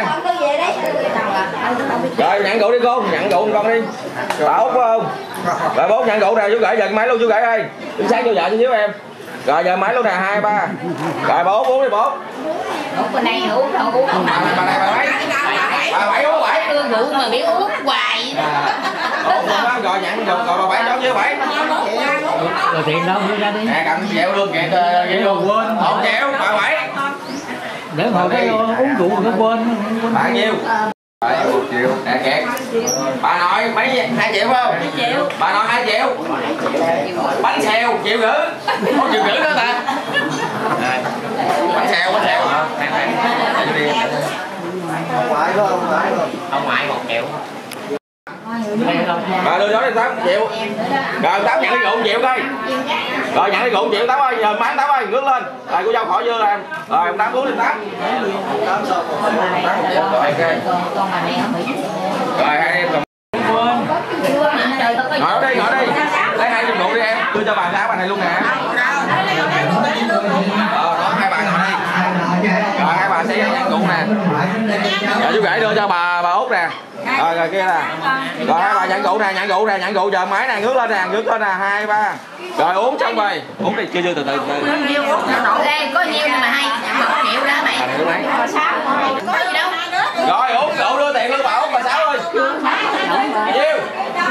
rồi nhận rượu đi cô, nhận rượu con đi. Bà Út phải không? Rồi bố nhận rượu nè, chú gửi giờ máy luôn chú gửi ơi. Chú sáng cho vợ chút xíu em. Rồi giờ máy luôn nè, hai ba. Rồi bà Út uống đi bố. Út bên đây uống đâu uống không. Bà bà này bà Bảy. Bà Bảy uống Bảy. Đưa rượu mà biết uống hoài. Rồi nhận rượu rồi bà Bảy cho nhiêu Bảy. Rồi tiền đâu đưa ra đi. Nè cầm chẹo luôn kẹt vậy luôn quên. Không chẹo bà Bảy. Để hồi cái uống rượu nó quên. Bạn nhiêu? một triệu. Nè kẹt. Bà nội mấy hai triệu không? hai triệu. Bà nội hai triệu. Bánh xèo triệu rưỡi. Có triệu rưỡi nữa ta. Bánh xèo bánh xèo. Ông ngoại có ông ngoại không? Ông ngoại một triệu. Rồi đưa đó đi tám triệu. Rồi tám nhận đi rượu một triệu coi. Rồi nhận đi rượu một triệu tám ơi, giờ má tám ơi, ngước lên. Rồi cô dâu khỏi dưa em. Rồi ông tám uống đi tám. Rồi ok. Rồi hai em cầm. Ngồi đi, ngồi đi. Lấy hai trăm rượu đi em. Đưa cho bà tám bà này luôn nè. Ờ đó hai bà ngồi đi. Rồi hai bà sẽ nhận rượu nè. Rồi chú gửi đưa cho bà bà Út nè. Rồi rồi kia nè. Rồi hai bà nhận rượu nè, nhận rượu nè, nhận rượu giờ máy nè, ngước lên nè, ngước lên nè, hai ba. Rồi uống xong rồi. Uống đi, chưa chưa từ từ từ. Đây có nhiêu mà hay một triệu ra mày. Có gì đâu. Rồi uống rượu đưa tiền luôn bà Út bà Sáu ơi. Nhiêu?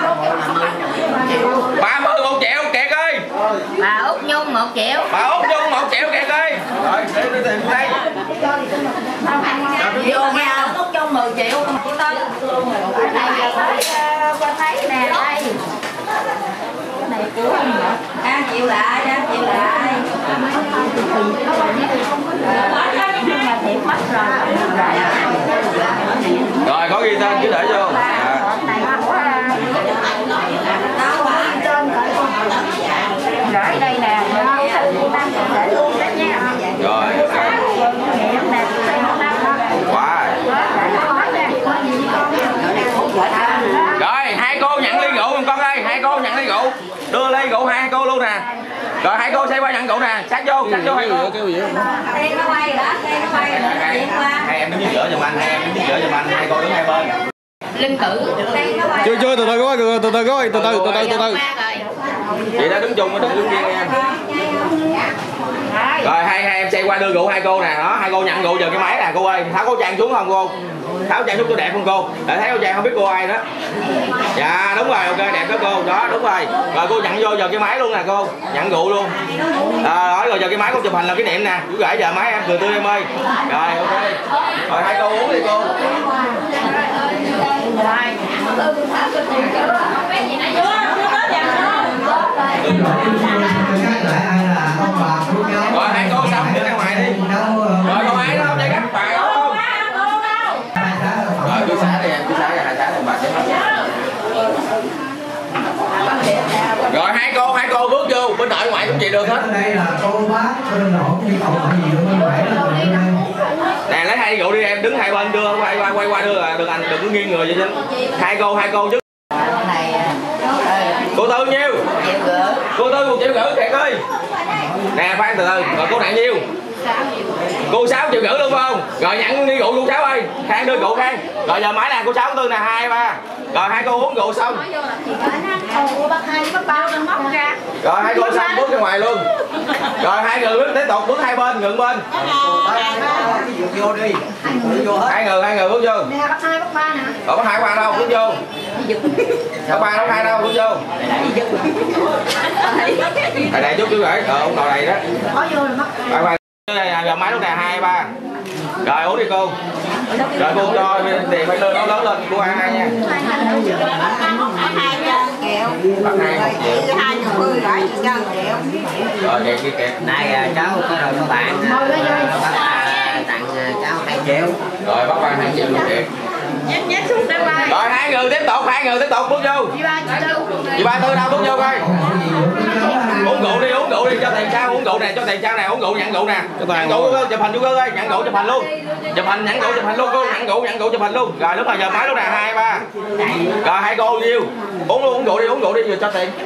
ba mươi một triệu kẹt ơi. Bà Út Nhung một triệu. Bà Út Nhung một triệu kẹt ơi. Rồi để đưa tiền đây. Vô nha, Út Nhung mười triệu. Qua thấy nè đây. Này của anh hả? À, chịu lại, đã chịu lại. Nhưng mà thiệt mất rồi. Rồi có ghi tên cứ để vô. À. Để đây nè, để luôn đó nha. Rồi ok. Quá. Rồi hai cô nhận ly rượu giùm con đây, hai cô nhận ly rượu. Đưa ly rượu hai cô luôn nè. Rồi hai cô sẽ qua nhận rượu nè, sát vô, sát vô hai cô. Tiền nó quay hả? Tiền nó quay hả? Hai em đứng giữa giùm anh, hai em đứng giữa giùm anh, hai cô đứng hai bên. Linh cử. Chưa chưa từ từ coi, từ từ từ coi, từ từ từ từ từ từ. Chị đã đứng chung mới đừng đứng riêng em. Rồi hai hai em xe qua đưa rượu hai cô nè, đó hai cô nhận rượu giờ cái máy nè cô ơi, tháo khẩu trang xuống không cô? Tháo trang xuống cho đẹp không cô? Để thấy khẩu trang không biết cô ai đó. Dạ đúng rồi, ok đẹp đó cô, đó đúng rồi. Rồi cô nhận vô giờ cái máy luôn nè cô, nhận rượu luôn. À, đó rồi giờ cái máy cô chụp hình là cái niệm nè, chú gửi giờ máy em cười tươi em ơi. Rồi ok. Rồi hai cô uống đi cô. Rồi hai cô xong đi ra ngoài đi. Rồi con ai đó không chạy cắt bài không? Rồi cứ xá đi em, cứ xá ra hai xá đi bà sẽ hết. Rồi hai cô, hai cô bước vô, bên nội ngoại cũng chị được hết. Đây là cô bác bên nội đi cầu hỏi gì nữa bên phải là nè lấy hai rượu đi em, đứng hai bên đưa quay qua quay qua đưa là được anh, đừng có nghiêng người vậy chứ. Hai cô, hai cô chứ. Cô Tư nhiêu? Cô Tư một triệu rưỡi kẹt ơi. Nè khoan từ từ, rồi cô Nạn nhiêu? Cô Sáu triệu rưỡi luôn phải không? Rồi nhận đi rượu cô Sáu ơi, Khang đưa rượu Khang. Rồi giờ máy nè cô Sáu Tư nè, hai ba. Rồi hai cô uống rượu xong. Rồi hai cô xong bước ra ngoài luôn. Rồi hai người bước tiếp tục bước hai bên, ngượng bên. Vô đi. Hai người, hai người bước vô. Nè bắt hai bắt ba nè. Rồi bắt hai bắt ba đâu, bước vô. Bắt ba bắt hai đâu, bước vô. Tại đây chút chú gửi, ờ ông ngồi này đó. Có vô rồi mất. Ba ba. Giờ máy lúc này hai ba. Rồi uống đi cô. Rồi cô cho tiền phải lên nó lớn lên, cô ăn hai nha. Bắt hai một triệu. Rồi kẹt kia kẹt. Này cháu có rồi các bạn. Bác tặng cháu hai triệu. Rồi bắt ba hai triệu luôn kẹt. Rồi hai người tiếp tục, hai người tiếp tục bước vô. Chị ba Tư đâu bước vô coi. Uống rượu đi, uống rượu rượu đi, cho tiền sao uống rượu nè, cho tiền sao nè, uống rượu nhận rượu nè. Nhận rượu chụp hình vô gương ơi, nhận rượu chụp hình luôn. Chụp hình nhận rượu chụp hình luôn cô, nhận rượu nhận rượu chụp hình luôn. Rồi lúc này giờ máy lúc nè, hai ba. Rồi hai cô nhiêu? Uống luôn, uống rượu đi, uống rượu đi vừa cho tiền.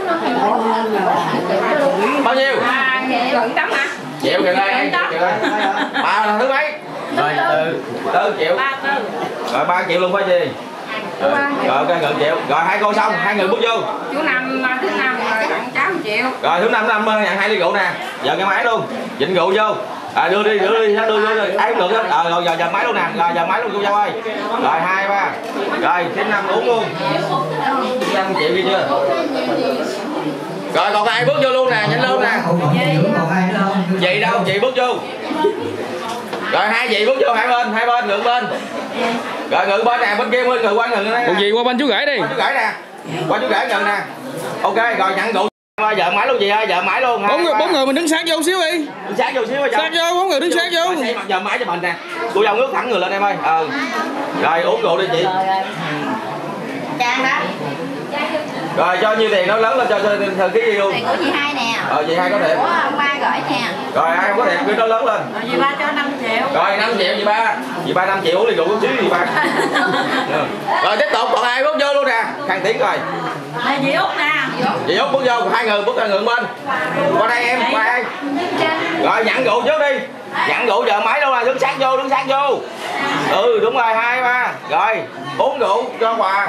Bao nhiêu? Triệu kìa đây, triệu đây. Ba là thứ mấy? Rồi từ tư triệu. Rồi ba triệu luôn phải gì? Rồi, rồi ok gần triệu. Rồi hai cô xong, hai người bước vô. Chú Năm thứ năm rồi tặng cháu một triệu. Rồi thứ năm năm nhận hai ly rượu nè. Giờ cái máy luôn. Vịnh rượu vô. À, đưa đi, đưa đi, đưa đưa đi. Ai cũng được hết. Rồi giờ giờ máy luôn nè. Rồi giờ máy luôn cô dâu ơi. Rồi hai ba. Rồi thứ năm uống luôn. năm triệu kia chưa? Rồi còn ai bước vô luôn nè, nhanh luôn nè. Chị đâu, chị bước vô. Rồi hai chị bước vô hai bên, hai bên ngược bên. Rồi ngược bên nè, bên kia bên ngược qua ngược đây. Còn gì qua bên chú rể đi. Qua chú rể nè. Qua chú rể ngược nè. Ok, rồi nhận rượu. Vợ máy luôn chị ơi, vợ máy luôn. Bốn người, bốn người mình đứng sát vô xíu đi. Đứng sát vô xíu ơi. Sát vô, bốn người đứng sát vô. Mặt giờ máy cho mình nè. Cô dâu nước thẳng người lên em ơi. Ờ. Rồi uống rượu đi chị. Trang đó. Rồi cho nhiêu tiền nó lớn lên cho cho thời ký gì luôn. Tiền của chị hai nè. Ờ chị hai có tiền. Của ông ba gửi nè. Rồi ai không có tiền cứ nó lớn lên. Rồi chị ba cho năm triệu. Rồi năm triệu chị ba. Chị ba năm triệu uống ly rượu chút xíu chị ba. Rồi tiếp tục còn ai bước vô luôn nè. Khang Tiến rồi. Là chị Út nè. Chị Út bước vô, hai người bước ra ngượng bên. Qua đây em, qua đây. Rồi nhận rượu trước đi. Nhận rượu giờ máy đâu là đứng sát vô, đứng sát vô. Ừ đúng rồi, hai ba. Rồi uống rượu cho quà.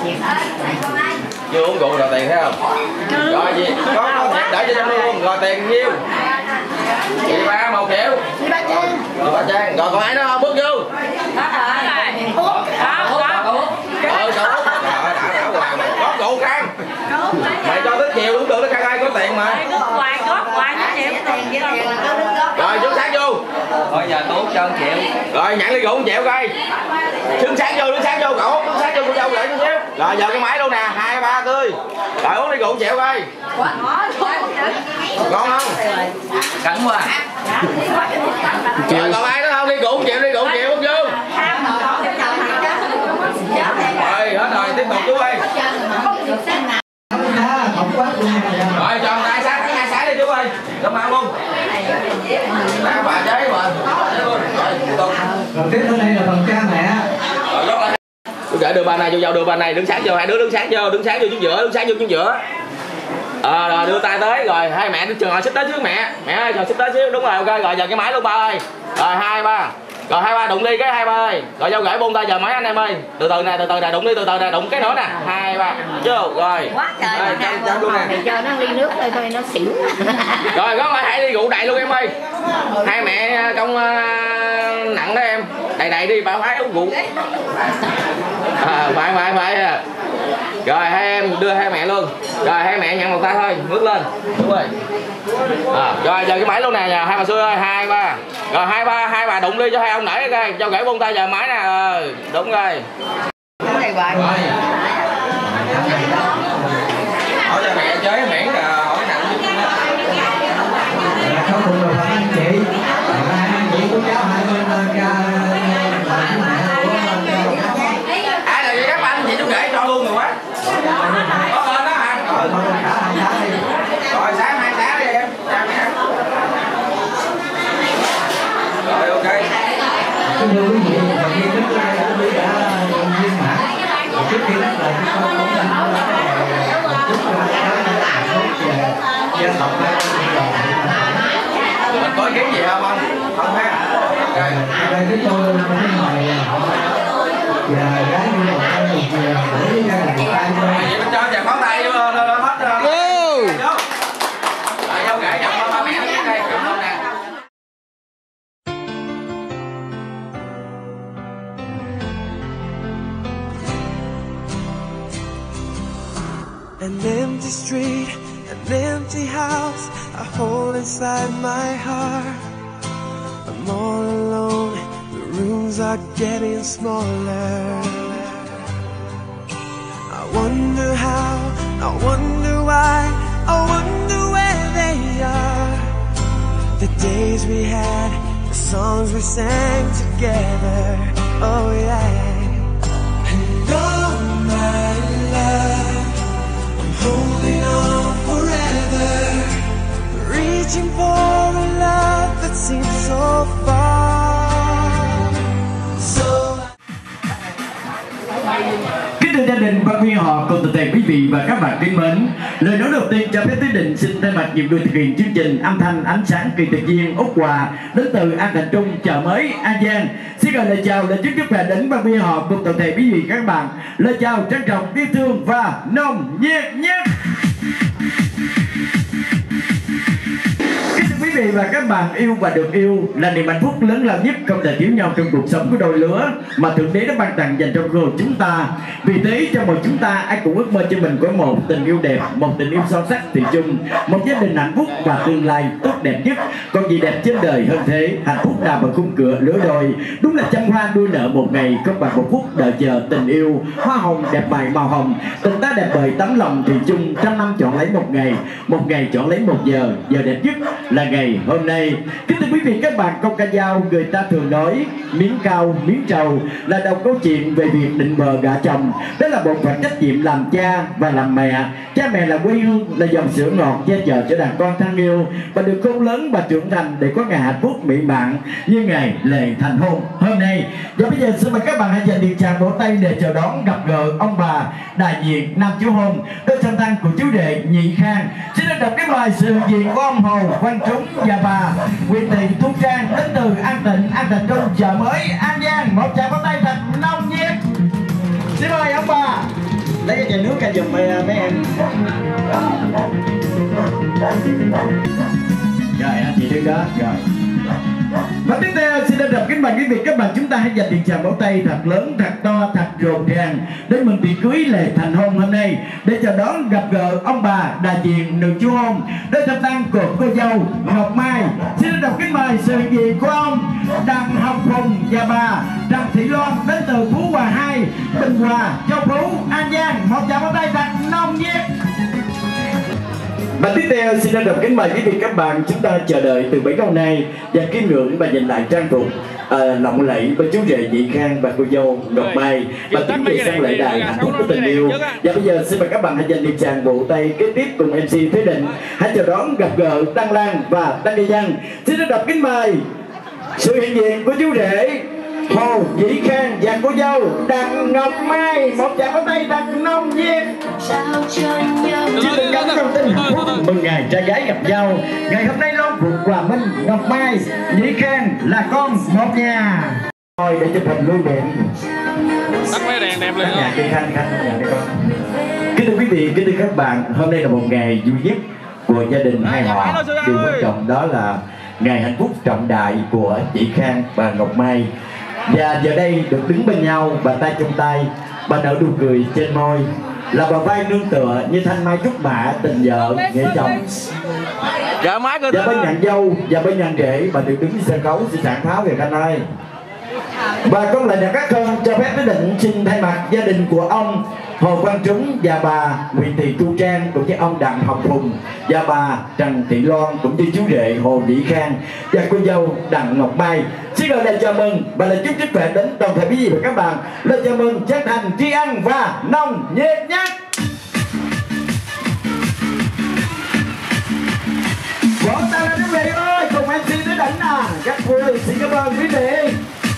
Chưa uống rượu rồi tiền thấy không? Rồi gì? Có có thiệt để cho em luôn. Rồi tiền nhiêu? Chị ba một triệu. Chị ba Trang. Chị ba Trang. Rồi còn ai nữa không? Bước vô. Đó rồi. Út. Đó, đó. Ờ, cậu Út. Rồi, đã đã quà mày. Có rượu Khang. Mày cho tới chiều đúng được nó Khang ai có tiền mà. Quà góp quà cho triệu tiền vậy đâu. Rồi xuống sát vô. Thôi giờ tôi cho một triệu. Rồi nhận ly rượu một triệu coi. Xuống sát vô, đứng sát vô cậu, đứng sát vô cô dâu lại chút xíu. Rồi giờ cái máy luôn nè, hai ba tươi. Rồi uống ly rượu một triệu coi. Ngon không? Cẩn quá. Rồi còn ai nữa không? Ly rượu một triệu, ly rượu một triệu không vô. Rồi hết rồi, tiếp tục chú ơi. Rồi cho tay sát, hai sáng đi chú ơi. Cảm ơn luôn. Bà bà chế mà. Rồi tiếp theo đây là phần cha mẹ. Chú rể đưa ba này vô dâu, đưa ba này đứng sát vô, hai đứa đứng sát vô, đứng sát vô chính giữa, đứng sát vô chính giữa. Ờ rồi đưa tay tới rồi hai mẹ chừng hồi xích tới trước mẹ. Mẹ ơi rồi xích tới xíu, đúng rồi ok rồi giờ cái máy luôn ba ơi. Rồi hai ba. Rồi hai ba đụng đi cái hai ba ơi. Rồi dâu gửi buông tay giờ máy anh em ơi. Từ từ nè, từ từ nè, đụng đi từ từ nè, đụng cái nữa nè. Hai ba. Vô rồi. Quá trời rồi nè. Cho, cho, cho nó ly nước thôi thôi nó xỉu. Rồi có hai ly rượu đầy luôn em ơi. Hai mẹ trong uh, nặng đó em. Đầy đầy đi bảo phải uống rượu. À, phải phải phải. Rồi hai em đưa hai mẹ luôn. Rồi hai mẹ nhận một tay thôi, ngước lên. Đúng rồi. À, rồi giờ cái máy luôn nè, hai bà xưa ơi, hai ba. Rồi hai ba, hai bà đụng đi cho hai ông nãy coi, cho gãy buông tay giờ máy nè. Ờ, đúng rồi. Này hoài. Hỏi cho mẹ chế miễn là hỏi nặng chứ. Không cùng là anh chị. Hai anh chị của cháu hai bên cha. Ai là gì các anh chị chú rể cho luôn rồi quá. Có lên đó hả? Ờ thôi cả hai sáng đi. Rồi sáng hai sáng đi em. Rồi ok. Thưa quý vị, và khi chúng tôi đã đi đã viên mãn. Trước khi đáp lời chúng tôi cũng đang chúc cho các bạn tốt về dân tộc mình có ý kiến gì không không? Không ha. Đây chúng tôi muốn mời họ và gái như một anh một người để gia đình tay cho. Vậy mình cho chàng pháo tay vô hết rồi. Rồi dâu gãy nhận ba mẹ nó đến đây cảm ơn nè. An empty street, an empty house I hold inside my heart. I'm all alone, the rooms are getting smaller. I wonder how, I wonder why, I wonder where they are. The days we had, the songs we sang together, oh yeah. And all my love, holding on forever. searching for a love that seems so far. So kính thưa gia đình, ban viên họ cùng toàn thể quý vị và các bạn kính mến, lời nói đầu tiên cho phép Thúy Định xin thay mặt nhiệm vụ thực hiện chương trình âm thanh ánh sáng kỳ thực viên Úc Hòa đến từ An Thành Trung, chợ mới An Giang. Xin gửi lời chào, lời chúc sức khỏe đến ban viên họ cùng toàn thể quý vị các bạn. Lời chào trân trọng, yêu thương và nồng nhiệt nhất. Quý vị và các bạn, yêu và được yêu là niềm hạnh phúc lớn lao nhất không thể thiếu nhau trong cuộc sống của đôi lứa mà Thượng Đế đã ban tặng dành cho cuộc chúng ta. Vì thế cho mỗi chúng ta ai cũng ước mơ cho mình có một tình yêu đẹp, một tình yêu son sắc thủy chung, một gia đình hạnh phúc và tương lai tốt đẹp nhất. Còn gì đẹp trên đời hơn thế? Hạnh phúc nằm ở khung cửa lứa đôi. Đúng là trăm hoa đua nở một ngày, không bằng một phút đợi chờ tình yêu. Hoa hồng đẹp bài màu hồng, tình ta đẹp bởi tấm lòng thủy chung. Trăm năm chọn lấy một ngày, một ngày chọn lấy một giờ. Giờ đẹp nhất là ngày hôm nay. Kính thưa quý vị các bạn, câu ca dao người ta thường nói miếng cao miếng trầu là đầu câu chuyện về việc định bợ gả chồng. Đó là một phận trách nhiệm làm cha và làm mẹ. Cha mẹ là quê hương, là dòng sữa ngọt che chở cho đàn con thân yêu và được khôn lớn và trưởng thành để có ngày hạnh phúc mỹ mãn như ngày lễ thành hôn hôm nay. Và bây giờ xin mời các bạn hãy dành điện tràng vỗ tay để chào đón gặp gỡ ông bà đại diện nam chú hôn, đôi song thân của chú rể Nhị Khang. Xin được đọc cái bài sự hiện diện của ông Hồ Văn Trúng và bà Nguyễn Thị Thu Trang đến từ An Tịnh, An Thành Trung, chợ mới An Giang. Một tràng vỗ tay thật nồng nhiệt. Xin mời ông bà lấy cái chai nước ra giùm mấy em. Rồi anh chị đứng đó rồi. Và tiếp theo xin được đọc kính mời quý vị các bạn, chúng ta hãy dành tiền chào vỗ tay thật lớn, thật to, thật rộn ràng để mừng tiệc cưới lễ thành hôn hôm nay, để chào đón gặp gỡ ông bà đại diện nữ chú hôn, đôi thập tăng của cô dâu Ngọc Mai. Xin được đọc kính mời sự hiện diện của ông Đặng Hồng Phùng và bà Trần Thị Loan đến từ Phú Hòa hai, Bình Hòa, Châu Phú, An Giang. Một tràng vỗ tay thật nồng nhiệt. Và tiếp theo xin được kính mời quý vị các bạn, chúng ta chờ đợi từ bấy lâu nay và kính ngưỡng và nhìn lại trang phục à, lộng lẫy với chú rể Nhị Khang và cô dâu Ngọc Mai và tiến về sang lễ đài hạnh phúc của tình yêu. Và bây giờ xin mời các bạn hãy dành điện tràng vỗ tay kế tiếp cùng em xê Thế Định hãy chào đón gặp gỡ Đăng Lan và Đăng Gia Văn. Xin được đọc kính mời sự hiện diện của chú rể Hồ Nhị Khang và cô dâu Đặng Ngọc Mai. Một tràng vỗ tay thật nồng nhiệt. Chúc mừng các thông tin hạnh phúc mừng ngày trai gái gặp nhau. Ngày hôm nay Long Phụng, Hòa Minh, Ngọc Mai, Nhị Khang là con một nhà. Thôi để chụp hình lưu niệm. Tắt mấy đèn đẹp lên. Nhà cây Khanh Khanh nhà đây con. Kính thưa quý vị, kính thưa các bạn, hôm nay là một ngày vui nhất của gia đình hai họ. Điều quan trọng đó là ngày hạnh phúc trọng đại của chị Khang và Ngọc Mai. Và giờ đây được đứng bên nhau, bàn tay trong tay, bà nở nụ cười trên môi, là bà vai nương tựa như thanh mai trúc mã, tình vợ nghĩa chồng. Dạ máy cơ. Và bên nhận dâu và bên nhận rể, bà được đứng trên sân khấu xin sảng pháo về Khanh ơi. Và con lại đặt các con cho phép Quyết Định xin thay mặt gia đình của ông Hồ Văn Trúng và bà Nguyễn Thị Thu Trang cũng như ông Đặng Hồng Phùng và bà Trần Thị Loan cũng như chú rể Hồ Nhị Khang và cô dâu Đặng Ngọc Mai xin gửi lời chào mừng và lời chúc sức khỏe đến toàn thể quý vị và các bạn. Lời chào mừng chân thành, tri ân và nồng nhiệt nhất. Vỗ tay lên quý vị ơi, cùng em xê Thế Định à, các vui xin cảm ơn quý vị.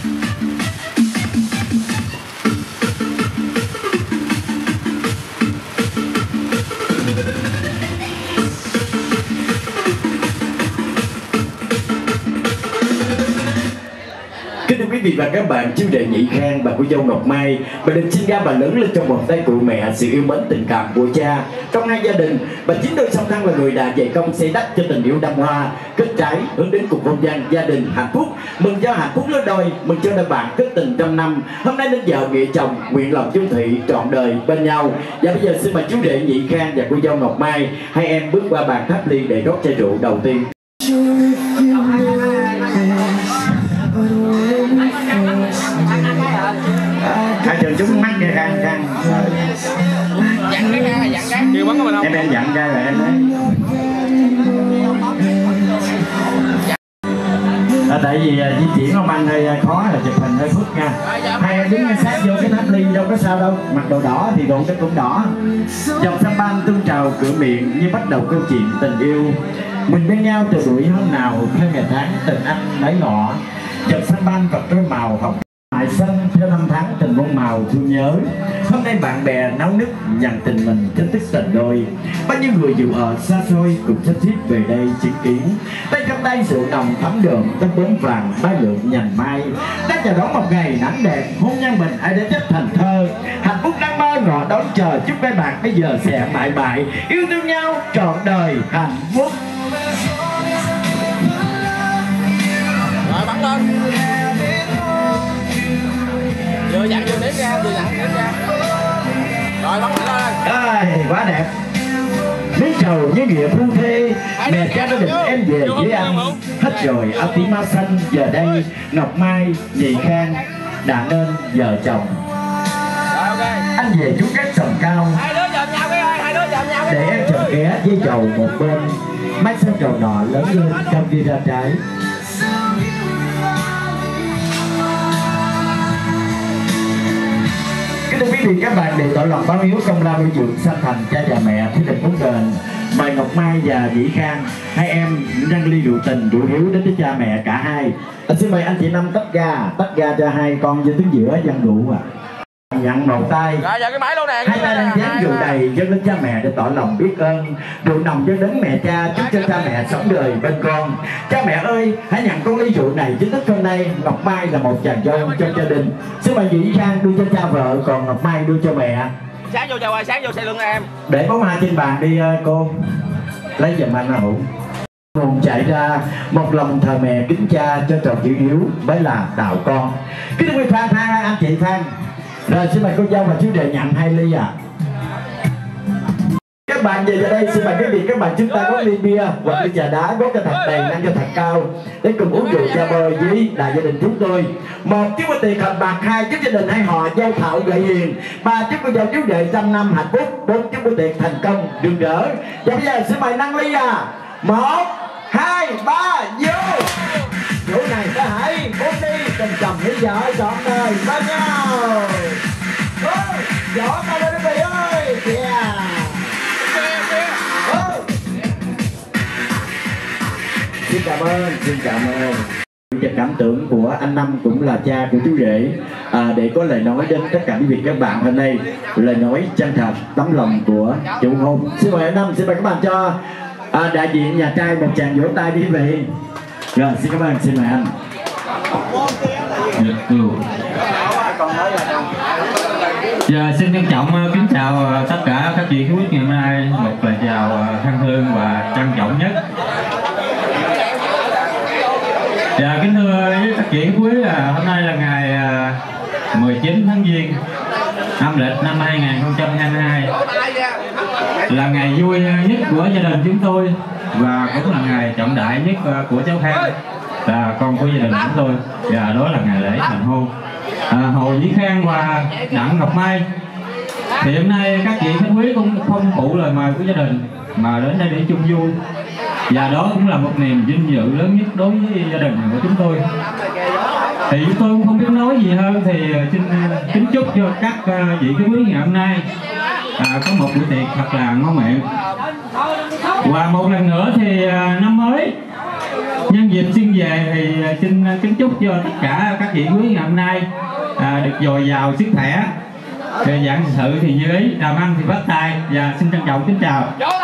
Kính thưa quý vị và các bạn, chú rể Nhị Khang và cô dâu Ngọc Mai, bà được sinh ra và lớn lên trong vòng tay của mẹ, sự yêu mến tình cảm của cha. Trong hai gia đình, bà chính đôi song thân là người đã dày công xây đắp cho tình yêu đăng hoa, kết trái hướng đến cuộc hôn nhân gia đình hạnh phúc. Mừng cho hạnh phúc lứa đôi, mừng cho đôi bạn kết tình trăm năm. Hôm nay đến vợ nghĩa chồng, nguyện lòng chung thủy trọn đời bên nhau. Và bây giờ xin mời chú rể Nhị Khang và cô dâu Ngọc Mai, hai em bước qua bàn tháp ly để rót chai rượu đầu tiên. Hai trường chúng mắt nghe Khang Khang dặn cái ra dặn cái kêu bắn của mình không em em dặn ra rồi em đấy. À, tại vì di chuyển ông anh hơi khó là chụp hình hơi phức nha. Hai em đứng sát vô cái tháp ly đâu có sao đâu, mặc đồ đỏ thì đồ nó cũng đỏ. Dòng sâm ban tung trào cửa miệng như bắt đầu câu chuyện tình yêu. Mình bên nhau từ buổi hôm nào theo ngày tháng tình anh mấy ngọ, chợt xanh ban vật đôi màu hồng mài xanh theo năm tháng tình muôn màu thương nhớ. Hôm nay bạn bè náo nức dằn tình mình chính thức tình đôi. Bao nhiêu người dù ở xa xôi cùng sắp xếp về đây chứng kiến. Tay trong tay rượu nồng thắm đượm, tấm bướm vàng bay lượn nhành mai. Đang chờ đón một ngày nắng đẹp, hôn nhân mình ai đến chất thành thơ. Hạnh phúc đang mơ ngọ đón chờ, chúc hai bạn bây giờ sẽ mãi mãi yêu thương nhau trọn đời hạnh phúc. Rồi bắn lên. Vừa dặn vừa ném ra, vừa dặn ném ra. Rồi bắn lên. Ai, quá đẹp. Lý trầu với nghĩa phu thê, mẹ cha đã định em về với anh. Hết rồi áo tím áo xanh, giờ đây Ngọc Mai, Nhị Khang đã nên vợ chồng. Anh về chú các sòng cao, Hai đứa chồng nhau cái ơi, hai đứa chồng nhau cái. để em chồng ké với chầu một bên. Mái sân trầu nọ lớn lên trong kia ra trái. Kính thưa quý vị các bạn, để tỏ lòng báo hiếu công lao nuôi dưỡng sanh thành cha và mẹ thiết định bốn đền, mời Ngọc Mai và Vĩ Khang hai em nâng ly rượu tình rượu hiếu đến với cha mẹ cả hai. À, xin mời anh chị Năm tách ga, tách ga cho hai con với tiếng giữa dân rượu ạ. À. Nhận một tay, rồi giờ cái máy luôn nè, hai tay đang dán rượu đầy dâng lên cha mẹ để tỏ lòng biết ơn. Rượu nồng dâng đến mẹ cha, chúc cho cha mẹ sống đời bên con. Cha mẹ ơi, hãy nhận con ly rượu này chính thức hôm nay. Ngọc Mai là một chàng dâu trong gia đình, xin mời Vĩ Khang đưa cho cha vợ, còn Ngọc Mai đưa cho mẹ. Sáng vô chào ơi, sáng vô xe lưng em. Để bóng hoa trên bàn đi cô, lấy giùm anh hữu. Cùng chạy ra một lòng thờ mẹ kính cha cho tròn chữ hiếu mới là đạo con. Kính thưa quý Phan, Phan anh chị Phan. Rồi xin mời cô dâu và chú rể nhận hai ly ạ. À. Các bạn về ra đây, xin mời quý vị các bạn chúng ta có ly bia hoặc ly trà đá, gót cho thật đầy, nâng cho thật cao để cùng uống rượu cha bơi với đại gia đình chúng tôi. Một chúc có tiền hợp bạc, hai chúc gia đình hai họ dâu thảo gợi hiền, ba chúc cô dâu chú rể trăm năm hạnh phúc, bốn chúc có tiền thành công đường đỡ. Và bây giờ xin mời nâng ly à. Một, hai, ba, vô. Chỗ này có hãy bốn đi tình chồng với vợ chọn đời với nhau. Võ ta lên quý vị ơi. Yeah. Xin cảm ơn, xin cảm ơn. Và cảm tưởng của anh Năm cũng là cha của chú rể, à, để có lời nói đến tất cả quý vị các bạn hôm nay, lời nói chân thật tấm lòng của chủ hôn. Xin mời anh Năm, xin mời các bạn cho à, đại diện nhà trai một tràng vỗ tay đi quý vị. Rồi xin cảm ơn, xin mời anh. Giờ xin trân trọng kính chào tất cả các vị khách quý ngày hôm nay, một lời chào thân thương và trân trọng nhất. Dạ kính thưa với các vị khách quý, là hôm nay là ngày mười chín tháng Giêng âm lịch năm hai nghìn không trăm hai mươi hai, là ngày vui nhất của gia đình chúng tôi và cũng là ngày trọng đại nhất của cháu Khang, là con của gia đình chúng tôi, và đó là ngày lễ thành hôn. À, Hồ Vĩ Khang và Đặng Ngọc Mai. Thì hôm nay các vị khách quý cũng không phụ lời mời của gia đình mà đến đây để chung vui, và đó cũng là một niềm vinh dự lớn nhất đối với gia đình của chúng tôi. Thì chúng tôi cũng không biết nói gì hơn, thì xin kính chúc cho các vị khách quý ngày hôm nay à, có một buổi tiệc thật là ngon miệng. Và một lần nữa thì năm mới nhân dịp xin về thì xin kính chúc cho tất cả các vị quý ngày hôm nay à, được dồi dào sức khỏe, về dạng sự thì như ý, làm ăn thì phát tài, và xin trân trọng kính chào.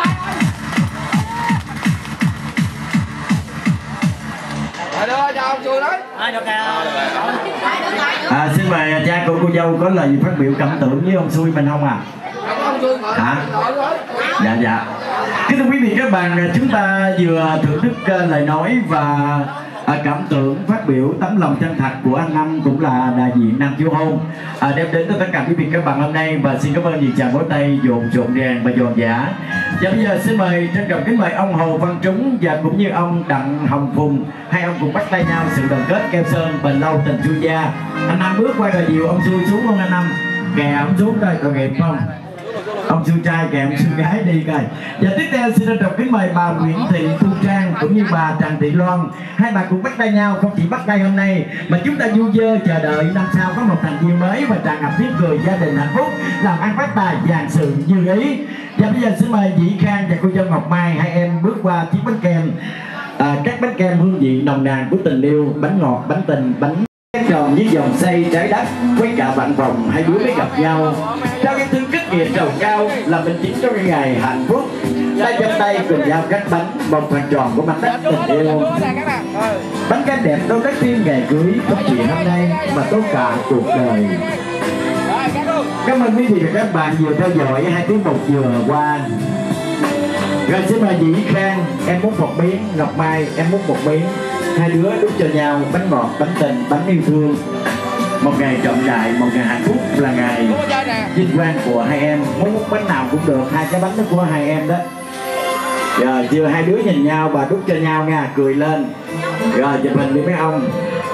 À, xin mời cha của cô dâu có lời gì phát biểu cảm tưởng với ông xui mình không à? Hả? Dạ dạ. Kính thưa quý vị các bạn, chúng ta vừa thưởng thức lời nói và à, cảm tưởng phát biểu tấm lòng chân thật của anh Năm, cũng là đại diện nam chiêu hôn, à, đem đến tất cả quý vị các bạn hôm nay. Và xin cảm ơn nhiệt tràng vỗ tay dồn rộn ràng và giòn giả. Và bây giờ xin mời trân trọng kính mời ông Hồ Văn Trúng và cũng như ông Đặng Hồng Phùng, hai ông cùng bắt tay nhau sự đoàn kết keo sơn bền lâu tình xuôi gia. Anh Năm bước qua cờ diều, ông xuôi xuống không anh Năm? Kè ông xuống đây tội nghiệp không? Ông sư trai kèm sư gái đi coi. Và tiếp theo xin trân trọng kính mời bà Nguyễn Thị Tu Trang cũng như bà Trần Thị Loan. Hai bà cùng bắt tay nhau, không chỉ bắt tay hôm nay mà chúng ta vui vơ chờ đợi năm sau có một thành viên mới và tràn ngập tiếng cười, gia đình hạnh phúc, làm ăn phát tài, vạn sự như ý. Và bây giờ xin mời Dĩ Khang và cô dâu Ngọc Mai hai em bước qua chiếc bánh kem, à, các bánh kem hương vị nồng nàn của tình yêu, bánh ngọt, bánh tình, bánh tròn với vòng xoay trái đất, quấy cả vạn vòng hai đứa mới gặp nhau, trao cái thương kết nghĩa trầu cao là minh chứng cho cái ngày hạnh phúc. Tay trong tay cùng nhau cắt bánh một phần tròn của mặt đất tình yêu. Bánh kem đẹp đâu đất tiên ngày cưới, không chỉ hôm nay mà tốt cả cuộc đời. Cảm ơn quý vị và các bạn vừa theo dõi hai tiếng một vừa qua. Rồi xin mời Dĩ Khang, em muốn một miếng, Ngọc Mai em muốn một miếng. Hai đứa đút cho nhau bánh ngọt, bánh tình, bánh yêu thương. Một ngày trọng đại, một ngày hạnh phúc là ngày vinh quang của hai em. Muốn bánh nào cũng được, hai cái bánh đó của hai em đó. Rồi chưa hai đứa nhìn nhau và đút cho nhau nha, cười lên. Rồi chụp hình đi mấy ông.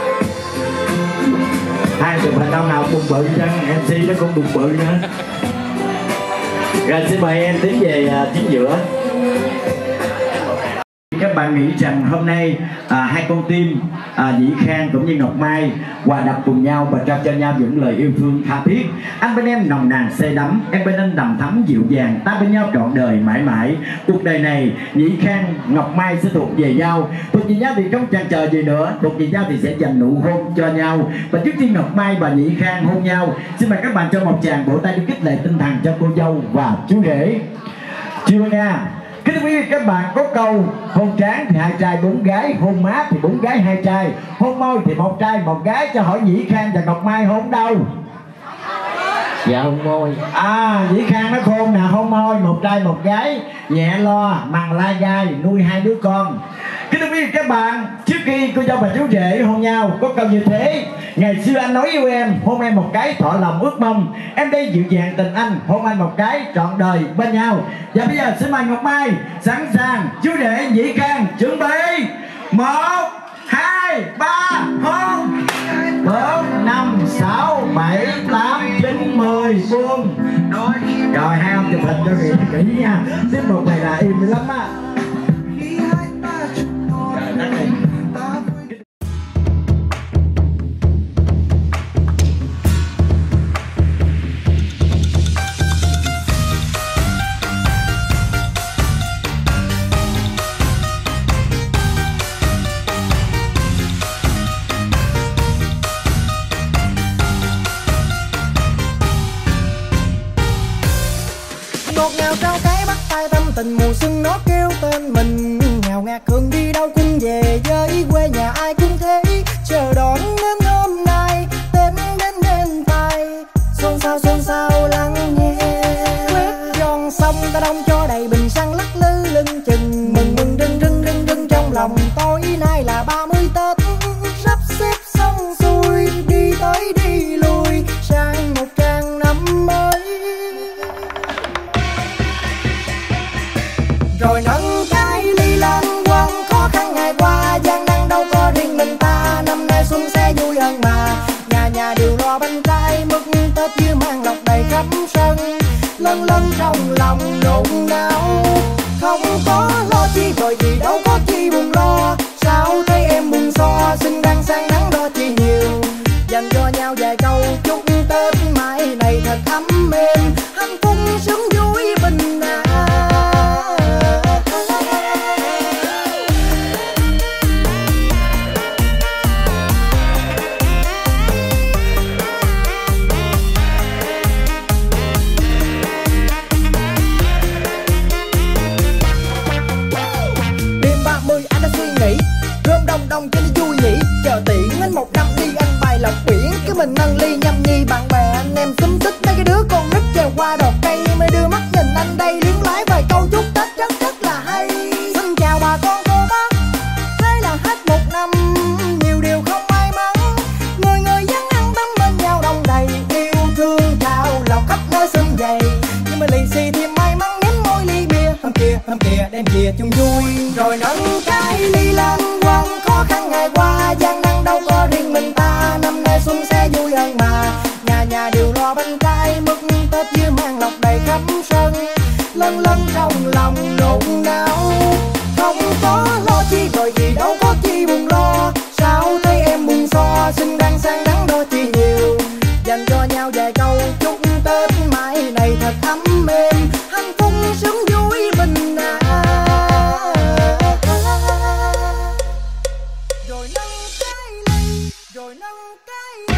Hai chụp hình ông nào bụng bự chứ, em xê nó cũng bụng bự nữa. Rồi xin mời em tiến về uh, chính giữa. Các bạn nghĩ rằng hôm nay à, hai con tim à, Dĩ Khang cũng như Ngọc Mai hòa đập cùng nhau và trao cho nhau những lời yêu thương tha thiết. Anh bên em nồng nàn say đắm, em bên anh đầm thắm dịu dàng, ta bên nhau trọn đời mãi mãi. Cuộc đời này Dĩ Khang, Ngọc Mai sẽ thuộc về nhau. Thuộc về nhau thì không chần chờ gì nữa, thuộc về nhau thì sẽ dành nụ hôn cho nhau. Và trước khi Ngọc Mai và Dĩ Khang hôn nhau, xin mời các bạn cho một tràng vỗ tay để khích lệ tinh thần cho cô dâu và chú rể. Chưa nha. Kính thưa quý vị các bạn, có câu hôn trán thì hai trai bốn gái, hôn má thì bốn gái hai trai, hôn môi thì một trai một gái. Cho hỏi Dĩ Khang và Ngọc Mai hôn đâu? Dạ hôn môi. À Dĩ Khang nó khôn nè, hôn môi, một trai một gái, nhẹ lo, mằng lai gai, nuôi hai đứa con. Kính thưa quý vị các bạn, trước khi cô dâu và chú rể hôn nhau có câu như thế: ngày xưa anh nói yêu em, hôn em một cái thọ lòng ước mong, em đây dịu dàng tình anh, hôn anh một cái trọn đời bên nhau. Và bây giờ xin mời Ngọc Mai sẵn sàng, chú rể Dĩ Khang chuẩn bị. Một, hai, ba, hôn. Bốn, năm, sáu, bảy, tám, chín, mười, buông. Rồi hai ông chụp hình cho kỹ kỹ nha. Tiếp một này là im lắm á. Ngọt ngào trao cái bắt tay tâm tình mùa xuân nó kêu tên mình. Ngào ngạt thường đi đâu cũng về với quê nhà ai cũng thế. Chờ đón đến hôm nay Tết đến bên tai. Xôn xao xôn xao lắng nghe. Quét giòn xong ta đông cho đầy bình xăng lắc lư lưng chừng. Mừng mừng rưng rưng rưng rưng trong lòng. Tối nay là ba mươi Tết. Sắp xếp xong xuôi đi tới đi lui sang một trang năm mới. Rồi nâng cái ly lên quên khó khăn ngày qua, gian nan đâu có riêng mình ta. Năm nay xuân sẽ vui hơn mà, nhà nhà đều lo bánh trái mứt Tết như mang lộc đầy khắp sân. Lân lân trong lòng nôn nao, không có lo chi bởi vì đâu có chi buồn lo. Sao thấy em buồn so, xin đang sang nắng đo chi nhiều. Dành cho nhau vài câu chúc Tết mai này thật ấm êm, hạnh phúc sướng vui bình an. Đông cho nó vui nhỉ, chờ tiện đến một năm đi ăn bài lọc biển. Cái mình nâng ly nhâm nhi bạn bè anh em xúm xích. Mấy cái đứa con nít trèo qua đọt cây mới đưa mắt nhìn anh đây liếng lái vài câu chúc Tết rất rất là hay. Xin chào bà con cô bác, thế là hết một năm nhiều điều không may mắn. Người người vẫn ăn tắm bên nhau đông đầy, yêu thương trao lọc khắp nơi xuân dày. Nhưng mà lì xì thêm may mắn nếm môi ly bia, hôm kia hôm kia đem chia chung vui. Rồi nâng cái ly lên quên khó khăn ngày qua, gian nan đâu có riêng mình ta. Năm nay xuân sẽ vui hơn mà, nhà nhà đều lo bánh trái mứt Tết như mang lộc đầy khắp sân, lân lân trong lòng nôn nao. Không có lo chi rồi gì đâu có chi buồn lo, sao thấy em buồn so xinh đang sang nắng đôi chi nhiều. Dành cho nhau vài câu chúc Tết mãi này thật ấm êm, hạnh phúc sướng vui bình an. Rồi nâng cái ly, rồi nâng cái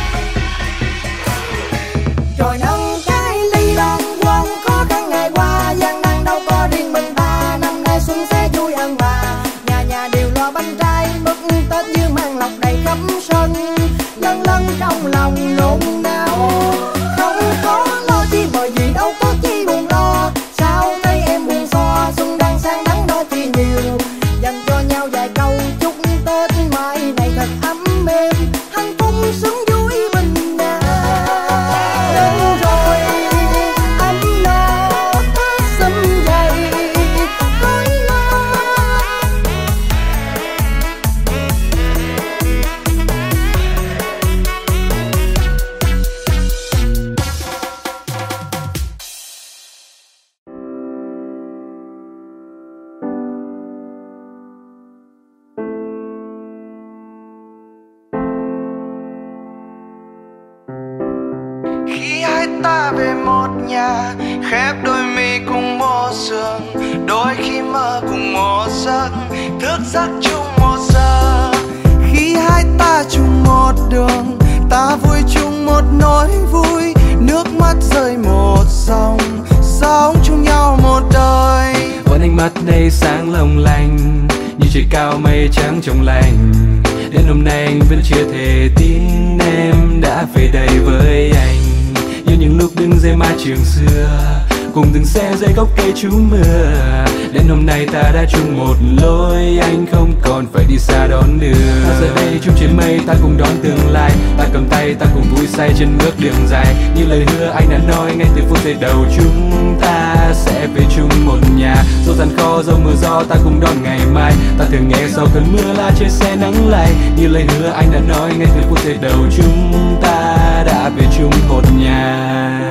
rồi nâng cái ly đón quên khó khăn ngày qua, gian nan đâu có riêng mình ta, năm nay xuân sẽ vui hơn bà. Nhà nhà đều lo bánh trái mứt Tết như mang lộc đầy khắp sân, lân lân trong lòng nôn nao. Không có lo chi bởi vì đâu có chi buồn lo, sao thấy em buồn so xuân đang sang nắng đó chi nhiều. Dành cho nhau vài câu chúc Tết mãi này thật ấm êm, hạnh phúc sướng vui bình an. Đến rồi ấm no Tết xinh dày hối lo. Khi hai ta về một nhà, khép đôi mi cùng một giường, đôi khi mơ cùng một giấc, thức giấc chung một giờ. Khi hai ta chung một đường, ta vui chung một nỗi vui, nước mắt rơi một dòng, sống chung nhau một đời. Vẫn ánh mắt đây sáng long lanh, như trời cao mây trắng trong lành. Đến hôm nay anh vẫn chưa thể tin em đã về đây với anh, như những lúc đứng dưới mái trường xưa, cùng từng xe dưới gốc cây trú mưa. Đến hôm nay ta đã chung một lối, anh không còn phải đi xa đón đưa. Ta giờ đây chung trên mây, ta cùng đón tương lai, ta cầm tay, ta cùng vui say trên bước đường dài. Như lời hứa anh đã nói ngay từ phút giây đầu, chúng ta sẽ về chung một nhà. Dẫu gian khó, dẫu mưa gió, ta cùng đón ngày mai. Ta thường nghe sau cơn mưa là trên xe nắng lay. Như lời hứa anh đã nói ngay từ phút giây đầu, chúng ta đã về chung một nhà.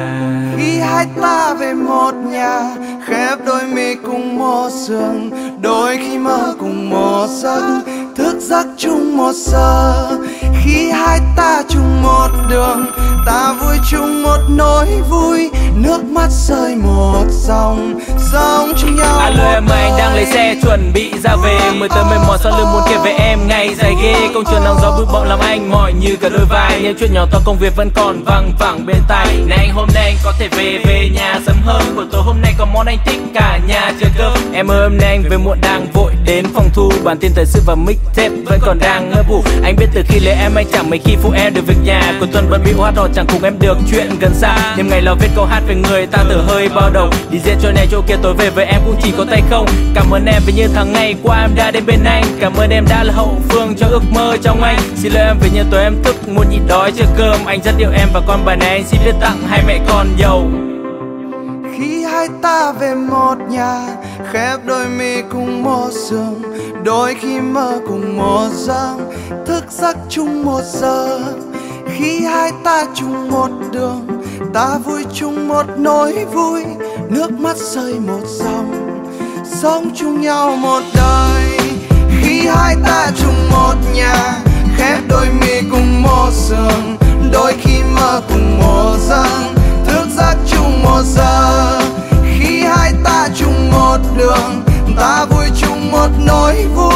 Khi hai ta về một nhà, khép đôi mi cùng một giường, đôi khi mơ cùng một giấc, thức giấc chung một giờ. Khi hai ta chung một đường, ta vui chung một nỗi vui, nước mắt rơi một dòng, sống chung nhau. Alo em ơi, anh đang lấy xe chuẩn bị ra về, mười tờ mệt mỏi sau lưng muốn kể về em ngày dài ghê. Công trường nắng gió bụi bặm làm anh mỏi như cả đôi vai, những chuyện nhỏ to công việc vẫn còn văng vẳng bên tai. Này anh hôm nay anh có thể về về nhà sớm hơn, buổi tối hôm nay có món anh thích cả nhà chờ cơm. Em ơi hôm nay anh về muộn đang vội đến phòng thu, bản tin thời sự và mixtape vẫn còn đang ngơ vụ. Anh biết từ khi lấy em anh chẳng mấy khi phụ em được việc nhà, cuối tuần bận bịu hát hò chẳng cùng em được chuyện gần xa. Đêm ngày lo viết câu hát về người ta từ hơi bao đầu, đi diễn chỗ này chỗ kia tối về với em cũng chỉ có tay không. Cảm ơn em vì như tháng ngày qua em đã đến bên anh, cảm ơn em đã là hậu phương cho ước mơ trong anh. Xin lỗi em vì như tối em thức muốn nhịn đói chờ cơm, anh rất yêu em và con bài này anh xin viết tặng hai mẹ con giàu. Khi hai ta về một nhà, khép đôi mi cùng một giường, đôi khi mơ cùng một giấc, thức giấc chung một giờ. Khi hai ta chung một đường, ta vui chung một nỗi vui, nước mắt rơi một dòng, sống chung nhau một đời. Khi hai ta chung một nhà, khép đôi mi cùng một giường, đôi khi mơ cùng một giấc, thức giấc chung một giờ. Khi hai ta chung một đường, ta vui chung một nỗi vui,